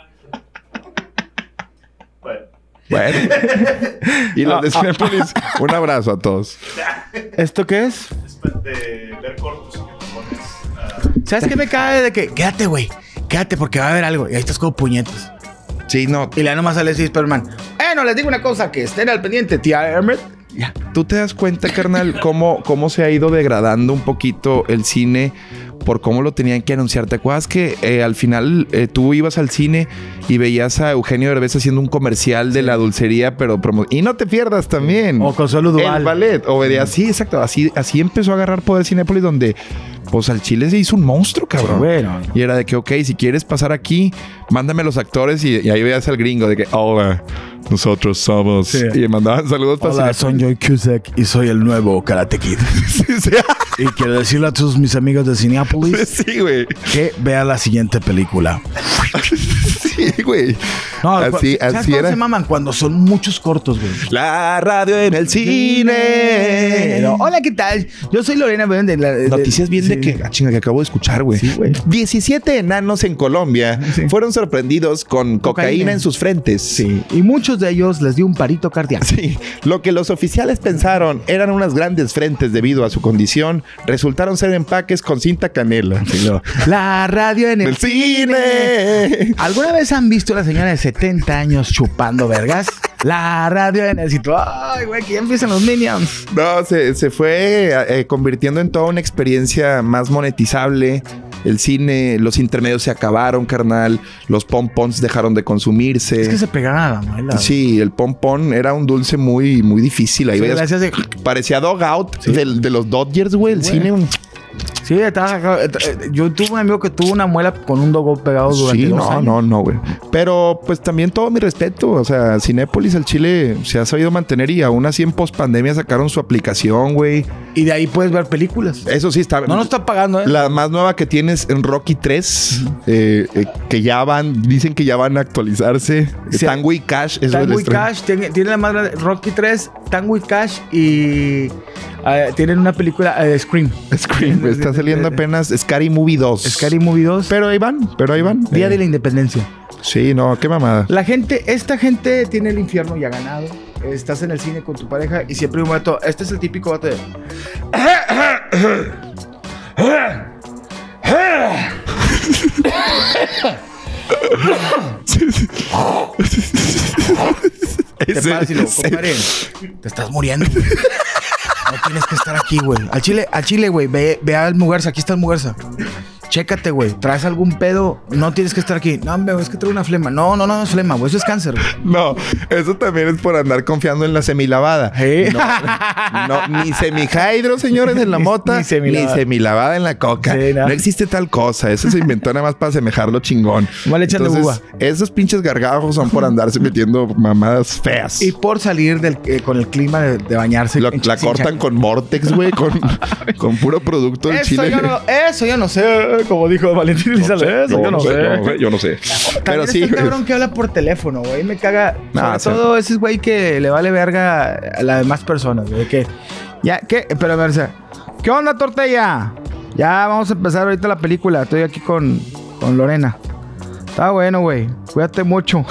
Bueno. Y los de Cinépolis, un abrazo a todos. ¿Esto qué es? de ver cortos que te pones a... ¿Sabes qué me cae de que quédate, güey? Quédate porque va a haber algo. Y ahí estás como puñetas. Sí, no. Y le nomás sale así, Superman. Eh, no les digo una cosa, que estén al pendiente, tía Hermet. Ya. ¿Tú te das cuenta, carnal, cómo, cómo se ha ido degradando un poquito el cine por cómo lo tenían que anunciar? ¿Te acuerdas que eh, al final eh, tú ibas al cine y veías a Eugenio Derbez haciendo un comercial de la dulcería, pero promo- y no te pierdas también. O Consuelo Duval. El ballet. O veías, sí, exacto. Así, así empezó a agarrar poder Cinépolis, donde pues al Chile se hizo un monstruo, cabrón. Bueno. Y era de que, ok, si quieres pasar aquí, mándame los actores y, y ahí veías al gringo de que, hola, nosotros somos. Sí. Y me mandaban saludos para Hola, Cinépolis. soy Joy Cusack y soy el nuevo Karate Kid. Sí, sí. Y quiero decirle a todos mis amigos de Cineápolis Sí, güey. que vean la siguiente película. Sí, güey. No, así, ¿sabes así cuándo era. se maman? Cuando son muchos cortos, güey. La radio en el cine. Pero, hola, ¿qué tal? Yo soy Lorena Beben de la... de- Noticias bien de sí. que, ah, chinga, que acabo de escuchar, güey. Sí, güey. diecisiete enanos en Colombia Sí. fueron sorprendidos con cocaína, Cocaína. en sus frentes. Sí, y muchos de ellos les dio un parito cardíaco. Sí, lo que los oficiales pensaron eran unas grandes frentes debido a su condición, resultaron ser empaques con cinta canela. La radio en el, ¡El cine! ¿Alguna vez han visto a la señora de setenta años chupando vergas? La radio en el sitio. Ay, güey, que ya empiezan los Minions. No, se, se fue eh, convirtiendo en toda una experiencia más monetizable. El cine, los intermedios se acabaron, carnal. Los pompons dejaron de consumirse. Es que se pegaron a la muela. Sí, el pompón era un dulce muy, muy difícil. Ahí Sí, veías- le hacías de- parecía dog out Sí. del- de los Dodgers, güey. El Güey. cine. un- Sí, estaba, yo tuve un amigo que tuvo una muela con un dogo pegado durante Sí, dos no, años. no, no, güey. Pero pues también todo mi respeto. O sea, Cinépolis al Chile se ha sabido mantener y aún así en pospandemia sacaron su aplicación, güey. Y de ahí puedes ver películas. Eso sí está. No nos está pagando, ¿eh? La más nueva que tienes en Rocky tres, eh, eh, que ya van, dicen que ya van a actualizarse. Sí. Tango y Cash. Eso Tango del y estreno. Cash, tiene, tiene la más grande, Rocky tres, Tango y Cash y eh, tienen una película, eh, Scream. Scream. Está saliendo apenas Scary Movie dos. Scary Movie dos. Pero ahí van, pero ahí van. Día Eh, de la Independencia. Sí, no, qué mamada. La gente, esta gente tiene el infierno ya ganado. Estás en el cine con tu pareja y siempre hay un vato. Este es el típico vato de. ¿Qué pasa si lo compadre? Te estás muriendo, güey. No tienes que estar aquí, güey. Al chile, al chile, güey. Ve, ve al Mugarza. Aquí está el Mugarza. Chécate, güey. ¿Traes algún pedo? No tienes que estar aquí. No, hombre, es que traigo una flema. No, no, no, no es flema, güey. Eso es cáncer, güey. No, eso también es por andar confiando en la semilavada. ¿Sí? No, no, ni semihydro, señores, en la mota. Ni semilavada, ni semilavada en la coca. Sí, no. No existe tal cosa. Eso se inventó nada más para asemejarlo chingón. Mal le echan de uva. Esos pinches gargajos son por andarse metiendo mamadas feas. Y por salir del, eh, con el clima de, de bañarse. Lo, la cortan con Vortex, güey. Con, con puro producto del Chile. Yo no, eso yo no sé. Como dijo Valentín Elizalde. No, yo, no no sé, sé. yo no sé. Yo no sé. Pero sí. Este cabrón que habla por teléfono, güey. Me caga. Sobre nah, todo ese güey que le vale verga a las demás personas, güey. Que ya, ¿qué? Pero a ver, ¿qué onda, Tortella? Ya vamos a empezar ahorita la película. Estoy aquí con, con Lorena. Está bueno, güey. Cuídate mucho.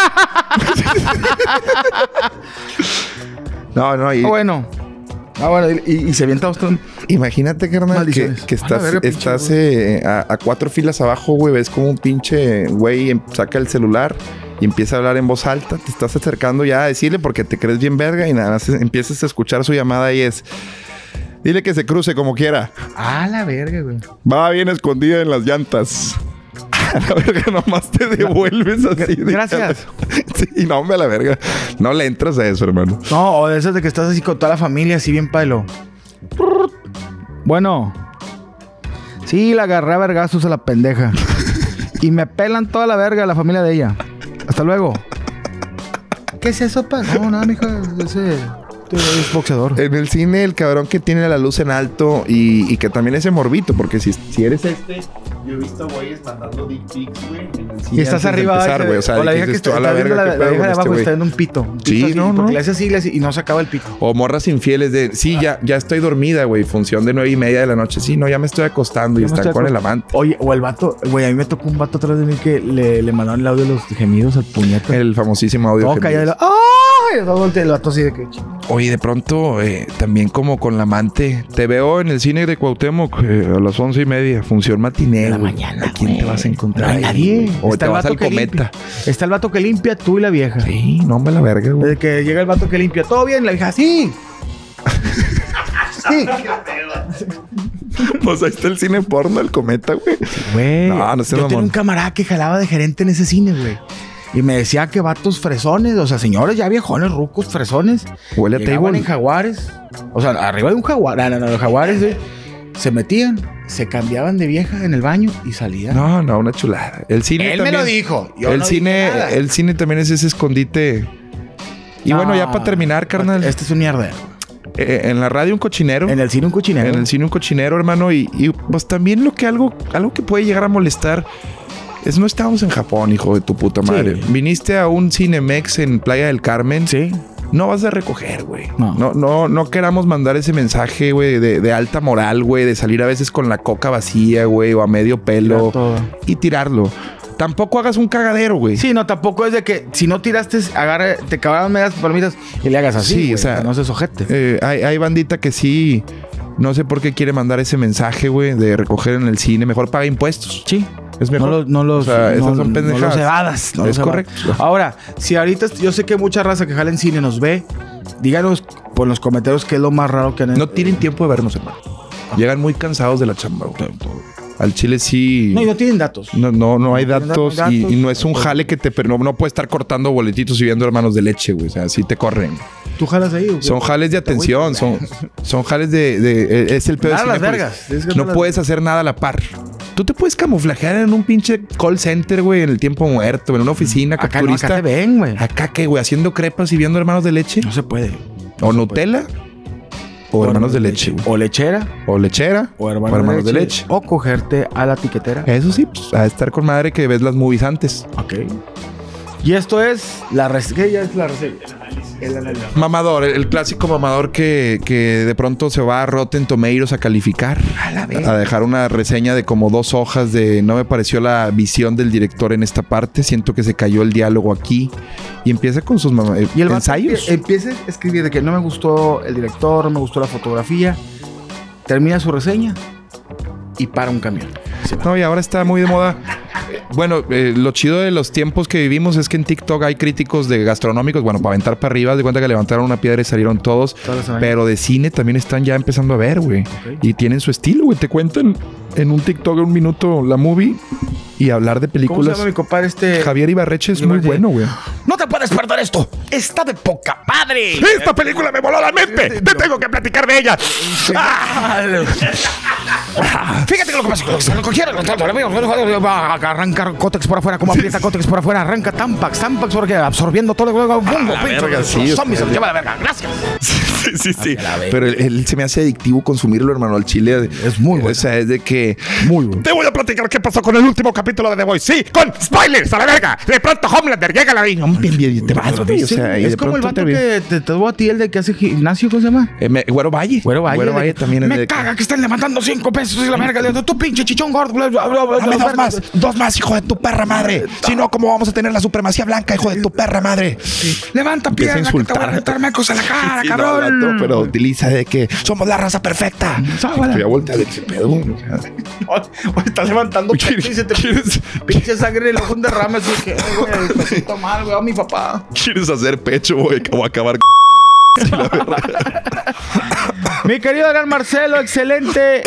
No, no. Y... Está bueno. Ah, bueno, y, y se avienta usted. Imagínate, carnal, que, que estás, verga, estás pinche, eh, a, a cuatro filas abajo, güey. Ves como un pinche güey saca el celular y empieza a hablar en voz alta. Te estás acercando ya a decirle porque te crees bien verga y nada más empiezas a escuchar su llamada y es... Dile que se cruce como quiera. Ah, la verga, güey. Va bien escondida en las llantas. A la verga, nomás te devuelves así. Gracias. Sí, no, hombre, a la verga. No le entras a eso, hermano. No, o de esas de que estás así con toda la familia, así bien palo. Bueno. Sí, la agarré a vergazos a la pendeja. Y me pelan toda la verga la familia de ella. Hasta luego. ¿Qué es eso, pa? No, nada, mija. Ese... es boxeador. En el cine, el cabrón que tiene la luz en alto y, y que también ese morbito, porque si, si eres este, yo he visto güeyes mandando dick pics, güey, en el cine. Y estás arriba, empezar, güey. O sea, o la vieja que está, la, verga, la, la vieja de abajo este está dando un pito. Un pito sí, así, no, no. Porque le hace así, le hace, y no se acaba el pito. O morras infieles de, sí, ya, ya estoy dormida, güey. Función de nueve y media de la noche. Sí, no, ya me estoy acostando y están con el amante. Oye, o el vato, güey, a mí me tocó un vato atrás de mí que le, le mandaron el audio de los gemidos al puñeta. El famosísimo audio de gemidos. ¡Ay! El vato así de que... Oye, de pronto, eh, también como con la amante. Te veo en el cine de Cuauhtémoc eh, a las once y media. Función matiné. De la mañana. ¿A quién wey. te vas a encontrar? No hay nadie. O está te el vas vato al que Cometa. Limpia. Está el vato que limpia, tú y la vieja. Sí, no me la verga, güey. Desde que llega el vato que limpia, todo bien, la vieja, sí. Sí. Pues ahí está el cine porno, el Cometa, güey. Güey. No, no sé, yo mamón. tenía un camarada que jalaba de gerente en ese cine, güey. Y me decía que vatos fresones, o sea, señores ya viejones, rucos, fresones. Huele a llegaban table. en jaguares. O sea, arriba de un jaguar. No, no, no, los jaguares, güey. Se metían, se cambiaban de vieja en el baño y salían. No, no, una chulada. El cine Él también, me lo dijo. Yo el no cine, dije nada. el cine también es ese escondite. Y No, bueno, ya para terminar, carnal. Este es un mierdero. Eh, en la radio un cochinero. En el cine un cochinero. En el cine un cochinero, hermano. Y, y pues también lo que algo, algo que puede llegar a molestar es no estábamos en Japón, hijo de tu puta madre. Sí. Viniste a un Cinemex en Playa del Carmen. Sí. No vas a recoger, güey. No. no. No, no queramos mandar ese mensaje, güey, de, de alta moral, güey, de salir a veces con la coca vacía, güey, o a medio pelo y tirarlo. Tampoco hagas un cagadero, güey. Sí, no, tampoco es de que si no tiraste, agarre, te acabaron medias palomitas y le hagas así. Sí, güey, o sea, no se sujete. Eh, hay, hay bandita que sí, no sé por qué quiere mandar ese mensaje, güey, de recoger en el cine. Mejor paga impuestos. Sí. Es mejor. No los, no los, o sea, no, esas son pendejadas. No los evadas. No es los correcto. Evadas. Ahora, si ahorita yo sé que mucha raza que jala en cine nos ve, díganos por los comentarios qué es lo más raro que han... No tienen tiempo de vernos, hermano. Llegan muy cansados de la chamba, güey. Al chile sí... No, y no tienen datos. No, no, no hay datos, datos y, y no es un jale que te... Pero no, no puedes estar cortando boletitos y viendo hermanos de leche, güey. O sea, sí te corren. ¿Tú jalas ahí? ¿O son jales de atención, son, son jales de... de es el pedo de las Cinépolis. vergas. No puedes hacer nada a la par. Tú te puedes camuflajear en un pinche call center, güey, en el tiempo muerto, en una oficina acá capturista. No, acá te ven, güey. Acá qué, güey, haciendo crepas y viendo hermanos de leche. No se puede. No o se Nutella. Puede. O hermanos de leche, güey. O lechera. O lechera. O hermanos, o hermanos de, de, leche. leche. O cogerte a la tiquetera. Eso sí, pues, a estar con madre que ves las movies antes. Ok. Y esto es la reseña. ¿Qué ya es la reseña? El análisis. Mamador, el, el clásico mamador que, que de pronto se va a Rotten Tomatoes a calificar. A la vez. A dejar una reseña de como dos hojas de no me pareció la visión del director en esta parte. Siento que se cayó el diálogo aquí. Y empieza con sus mama- Y el ensayos. Empie- empieza a escribir de que no me gustó el director, no me gustó la fotografía. Termina su reseña y para un camión. Se va. No, y ahora está muy de moda. Bueno, eh, lo chido de los tiempos que vivimos es que en TikTok hay críticos de gastronómicos. Bueno, para aventar para arriba, de cuenta que levantaron una piedra y salieron todos. Pero de cine también están ya empezando a ver, güey. Okay. Y tienen su estilo, güey. Te cuentan en un TikTok en un minuto la movie y hablar de películas. ¿Cómo se llama mi compadre este? Javier Ibarreche es muy bueno, güey. No te puedes perder esto. Está de poca madre. Esta película me voló la mente. Te tengo que platicar de ella. Fíjate que lo que pasa es que lo cogieron. Arranca Cotex por afuera. ¿Cómo aprieta Cotex por afuera? Arranca Tampax. Tampax porque absorbiendo todo el bungo. Sí, zombies se lo lleva a la verga. Gracias. Sí, sí, sí. Pero él, él se me hace adictivo consumirlo, hermano. Al chile es muy bueno. O sea, es de que... Muy bueno. Te voy a platicar qué pasó con el último capítulo de The Voice. Sí, con spoilers a la verga. De pronto Homelander llega a la vida. Te vas, güey. O sea, es como el vato que te tuvo a ti, el de que hace gimnasio, ¿cómo se llama? Eh, me, Güero Valle. Güero Valle. Güero Valle también. Me caga que estén levantando cinco pesos y la verga. Tu pinche chichón gordo. Dame dos más. Dos más, hijo de tu perra madre. Si no, ¿cómo vamos a tener la supremacía blanca, hijo de tu perra madre? Sí. Levanta pierna que te voy a meter mecos en la cara, sí, cabrón. No, vato, pero utiliza de que somos la raza perfecta. Voy a voltear de ese pedo. Estás levantando pecho y se te pinche sangre y luego un derrame así que, güey, me siento mal, güey, a mi papá. ¿Quieres hacer pecho, güey? O acabar mi querido Adrián Marcelo, excelente.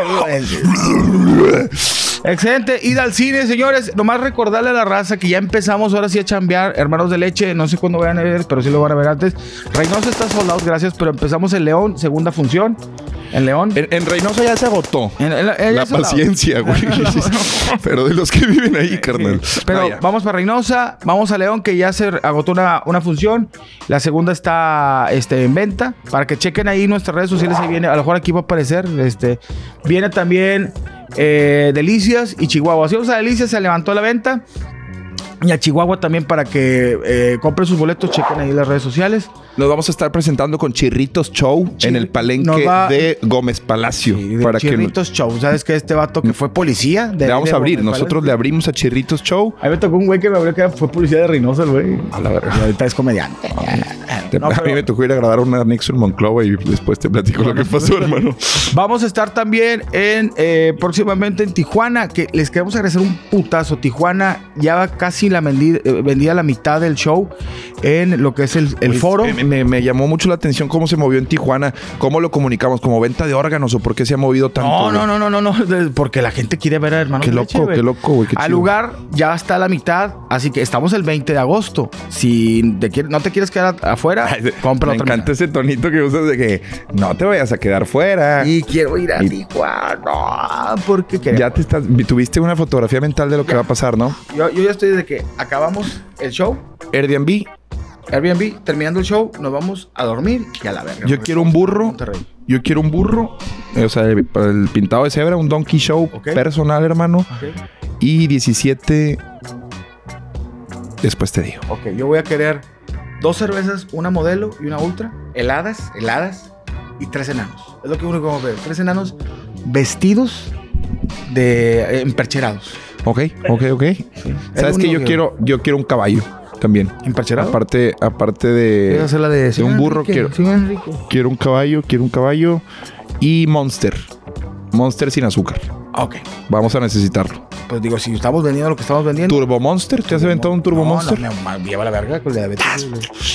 Excelente ida al cine, señores. Nomás recordarle a la raza que ya empezamos ahora sí a chambear. Hermanos de Leche, no sé cuándo vayan a ver, pero sí lo van a ver antes. Reynosa está sold out, gracias, pero empezamos en León, segunda función. En León. En, en Reynosa ya se agotó. En, en, en, la paciencia, güey. Pero de los que viven ahí, carnal. Sí. Pero Vaya. Vamos para Reynosa, vamos a León, que ya se agotó una, una función. La segunda está este, en venta. Para que chequen ahí nuestras redes sociales. Ahí viene, a lo mejor aquí va a aparecer. Este, viene también eh, Delicias y Chihuahua. Si vamos a Delicias, se levantó la venta. Y a Chihuahua también para que eh, compren sus boletos, chequen ahí las redes sociales. Nos vamos a estar presentando con Chirritos Show Chir en el palenque va... de Gómez Palacio. Sí, de para Chirritos que... Show. ¿Sabes que este vato que fue policía? De, le vamos de a abrir. Gómez Nosotros Palacio. Le abrimos a Chirritos Show. A mí me tocó un güey que me abrió que fue policía de Reynosa, el güey. A la verga. Y ahorita es comediante. Te, no, a pero... mí me tocó ir a grabar un anexo en Monclova y después te platico no, lo que no, pasó, no, hermano. Vamos a estar también en eh, próximamente en Tijuana, que les queremos agradecer un putazo. Tijuana ya va casi la vendida, eh, vendida la mitad del show en lo que es el, el pues, foro. Me, me, me llamó mucho la atención cómo se movió en Tijuana, cómo lo comunicamos, como venta de órganos o por qué se ha movido tanto. No, no, no, no, no, no, porque la gente quiere ver a Hermanos Qué de loco, Leche, qué loco, güey. Al lugar ya está a la mitad, así que estamos el veinte de agosto. Si te quiere, no te quieres quedar afuera, compra otra. Me encanta ese tonito que usas de que no te vayas a quedar fuera. Y quiero ir a y... Tijuana, porque queremos. Ya te estás, tuviste una fotografía mental de lo ya. que va a pasar, ¿no? Yo, yo ya estoy desde que acabamos el show. Airbnb. Airbnb, terminando el show, nos vamos a dormir y a la verga. Yo quiero un burro. Yo quiero un burro. Eh, o sea, el, el pintado de cebra, un donkey show okay. personal, hermano. Okay. Y diecisiete. Después te digo. Ok, yo voy a querer dos cervezas, una modelo y una ultra. Heladas, heladas y tres enanos. Es lo que único que vamos a ver. Tres enanos vestidos de eh, empercherados. Ok, ok, ok. Sí. ¿Sabes qué? Yo quiero, yo quiero un caballo. También. ¿Empercherado? Aparte, aparte de, hacer la de, de un burro, Enrique, quiero, quiero un caballo, quiero un caballo y Monster. Monster sin azúcar. Ok. Vamos a necesitarlo. Pues digo, si estamos vendiendo lo que estamos vendiendo. ¿Turbo Monster? ¿Te has aventado un Turbo no, Monster? No, me lleva la verga con el diabetes.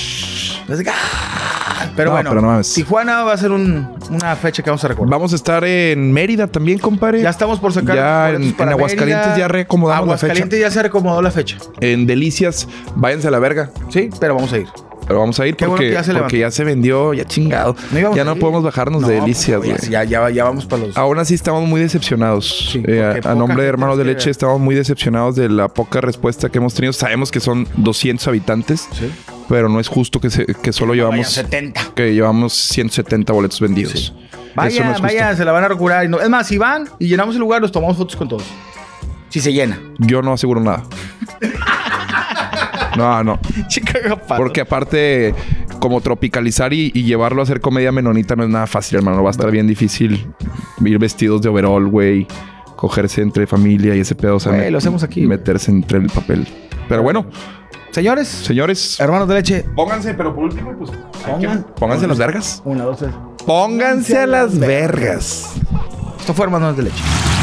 Pero no, bueno, pero no Tijuana va a ser un, una fecha que vamos a recordar. Vamos a estar en Mérida también, compadre. Ya estamos por sacar. Ya en, en Aguascalientes Mérida. Ya reacomodamos Aguascalientes la fecha. ya se reacomodó la fecha. En Delicias, váyanse a la verga. Sí, pero vamos a ir. Pero vamos a ir porque, bueno ya, se porque ya se vendió, ya chingado. No ya no podemos bajarnos no, de Delicias, güey. Ya, ya, ya vamos para los... Aún así estamos muy decepcionados. Sí, eh, a, a nombre de Hermanos de Leche estamos muy decepcionados de la poca respuesta que hemos tenido. Sabemos que son doscientos habitantes. Sí. Pero no es justo que, se, que solo que llevamos... setenta. Que llevamos ciento setenta boletos vendidos. Sí. Vaya, no vaya, se la van a recurar. Es más, si van y llenamos el lugar, nos tomamos fotos con todos. Si se llena. Yo no aseguro nada. No, no. Porque aparte, como tropicalizar y, y llevarlo a hacer comedia menonita no es nada fácil, hermano. Va a estar bien difícil ir vestidos de overall, güey. Cogerse entre familia y ese pedo. O sea, wey, lo hacemos aquí. Meterse wey. entre el papel. Pero bueno. Señores. Señores. Hermanos de Leche. Pónganse, pero por último, pues... Pongan, pónganse las vergas. Una, dos, tres. Pónganse a las vergas. Esto fue Hermanos de Leche.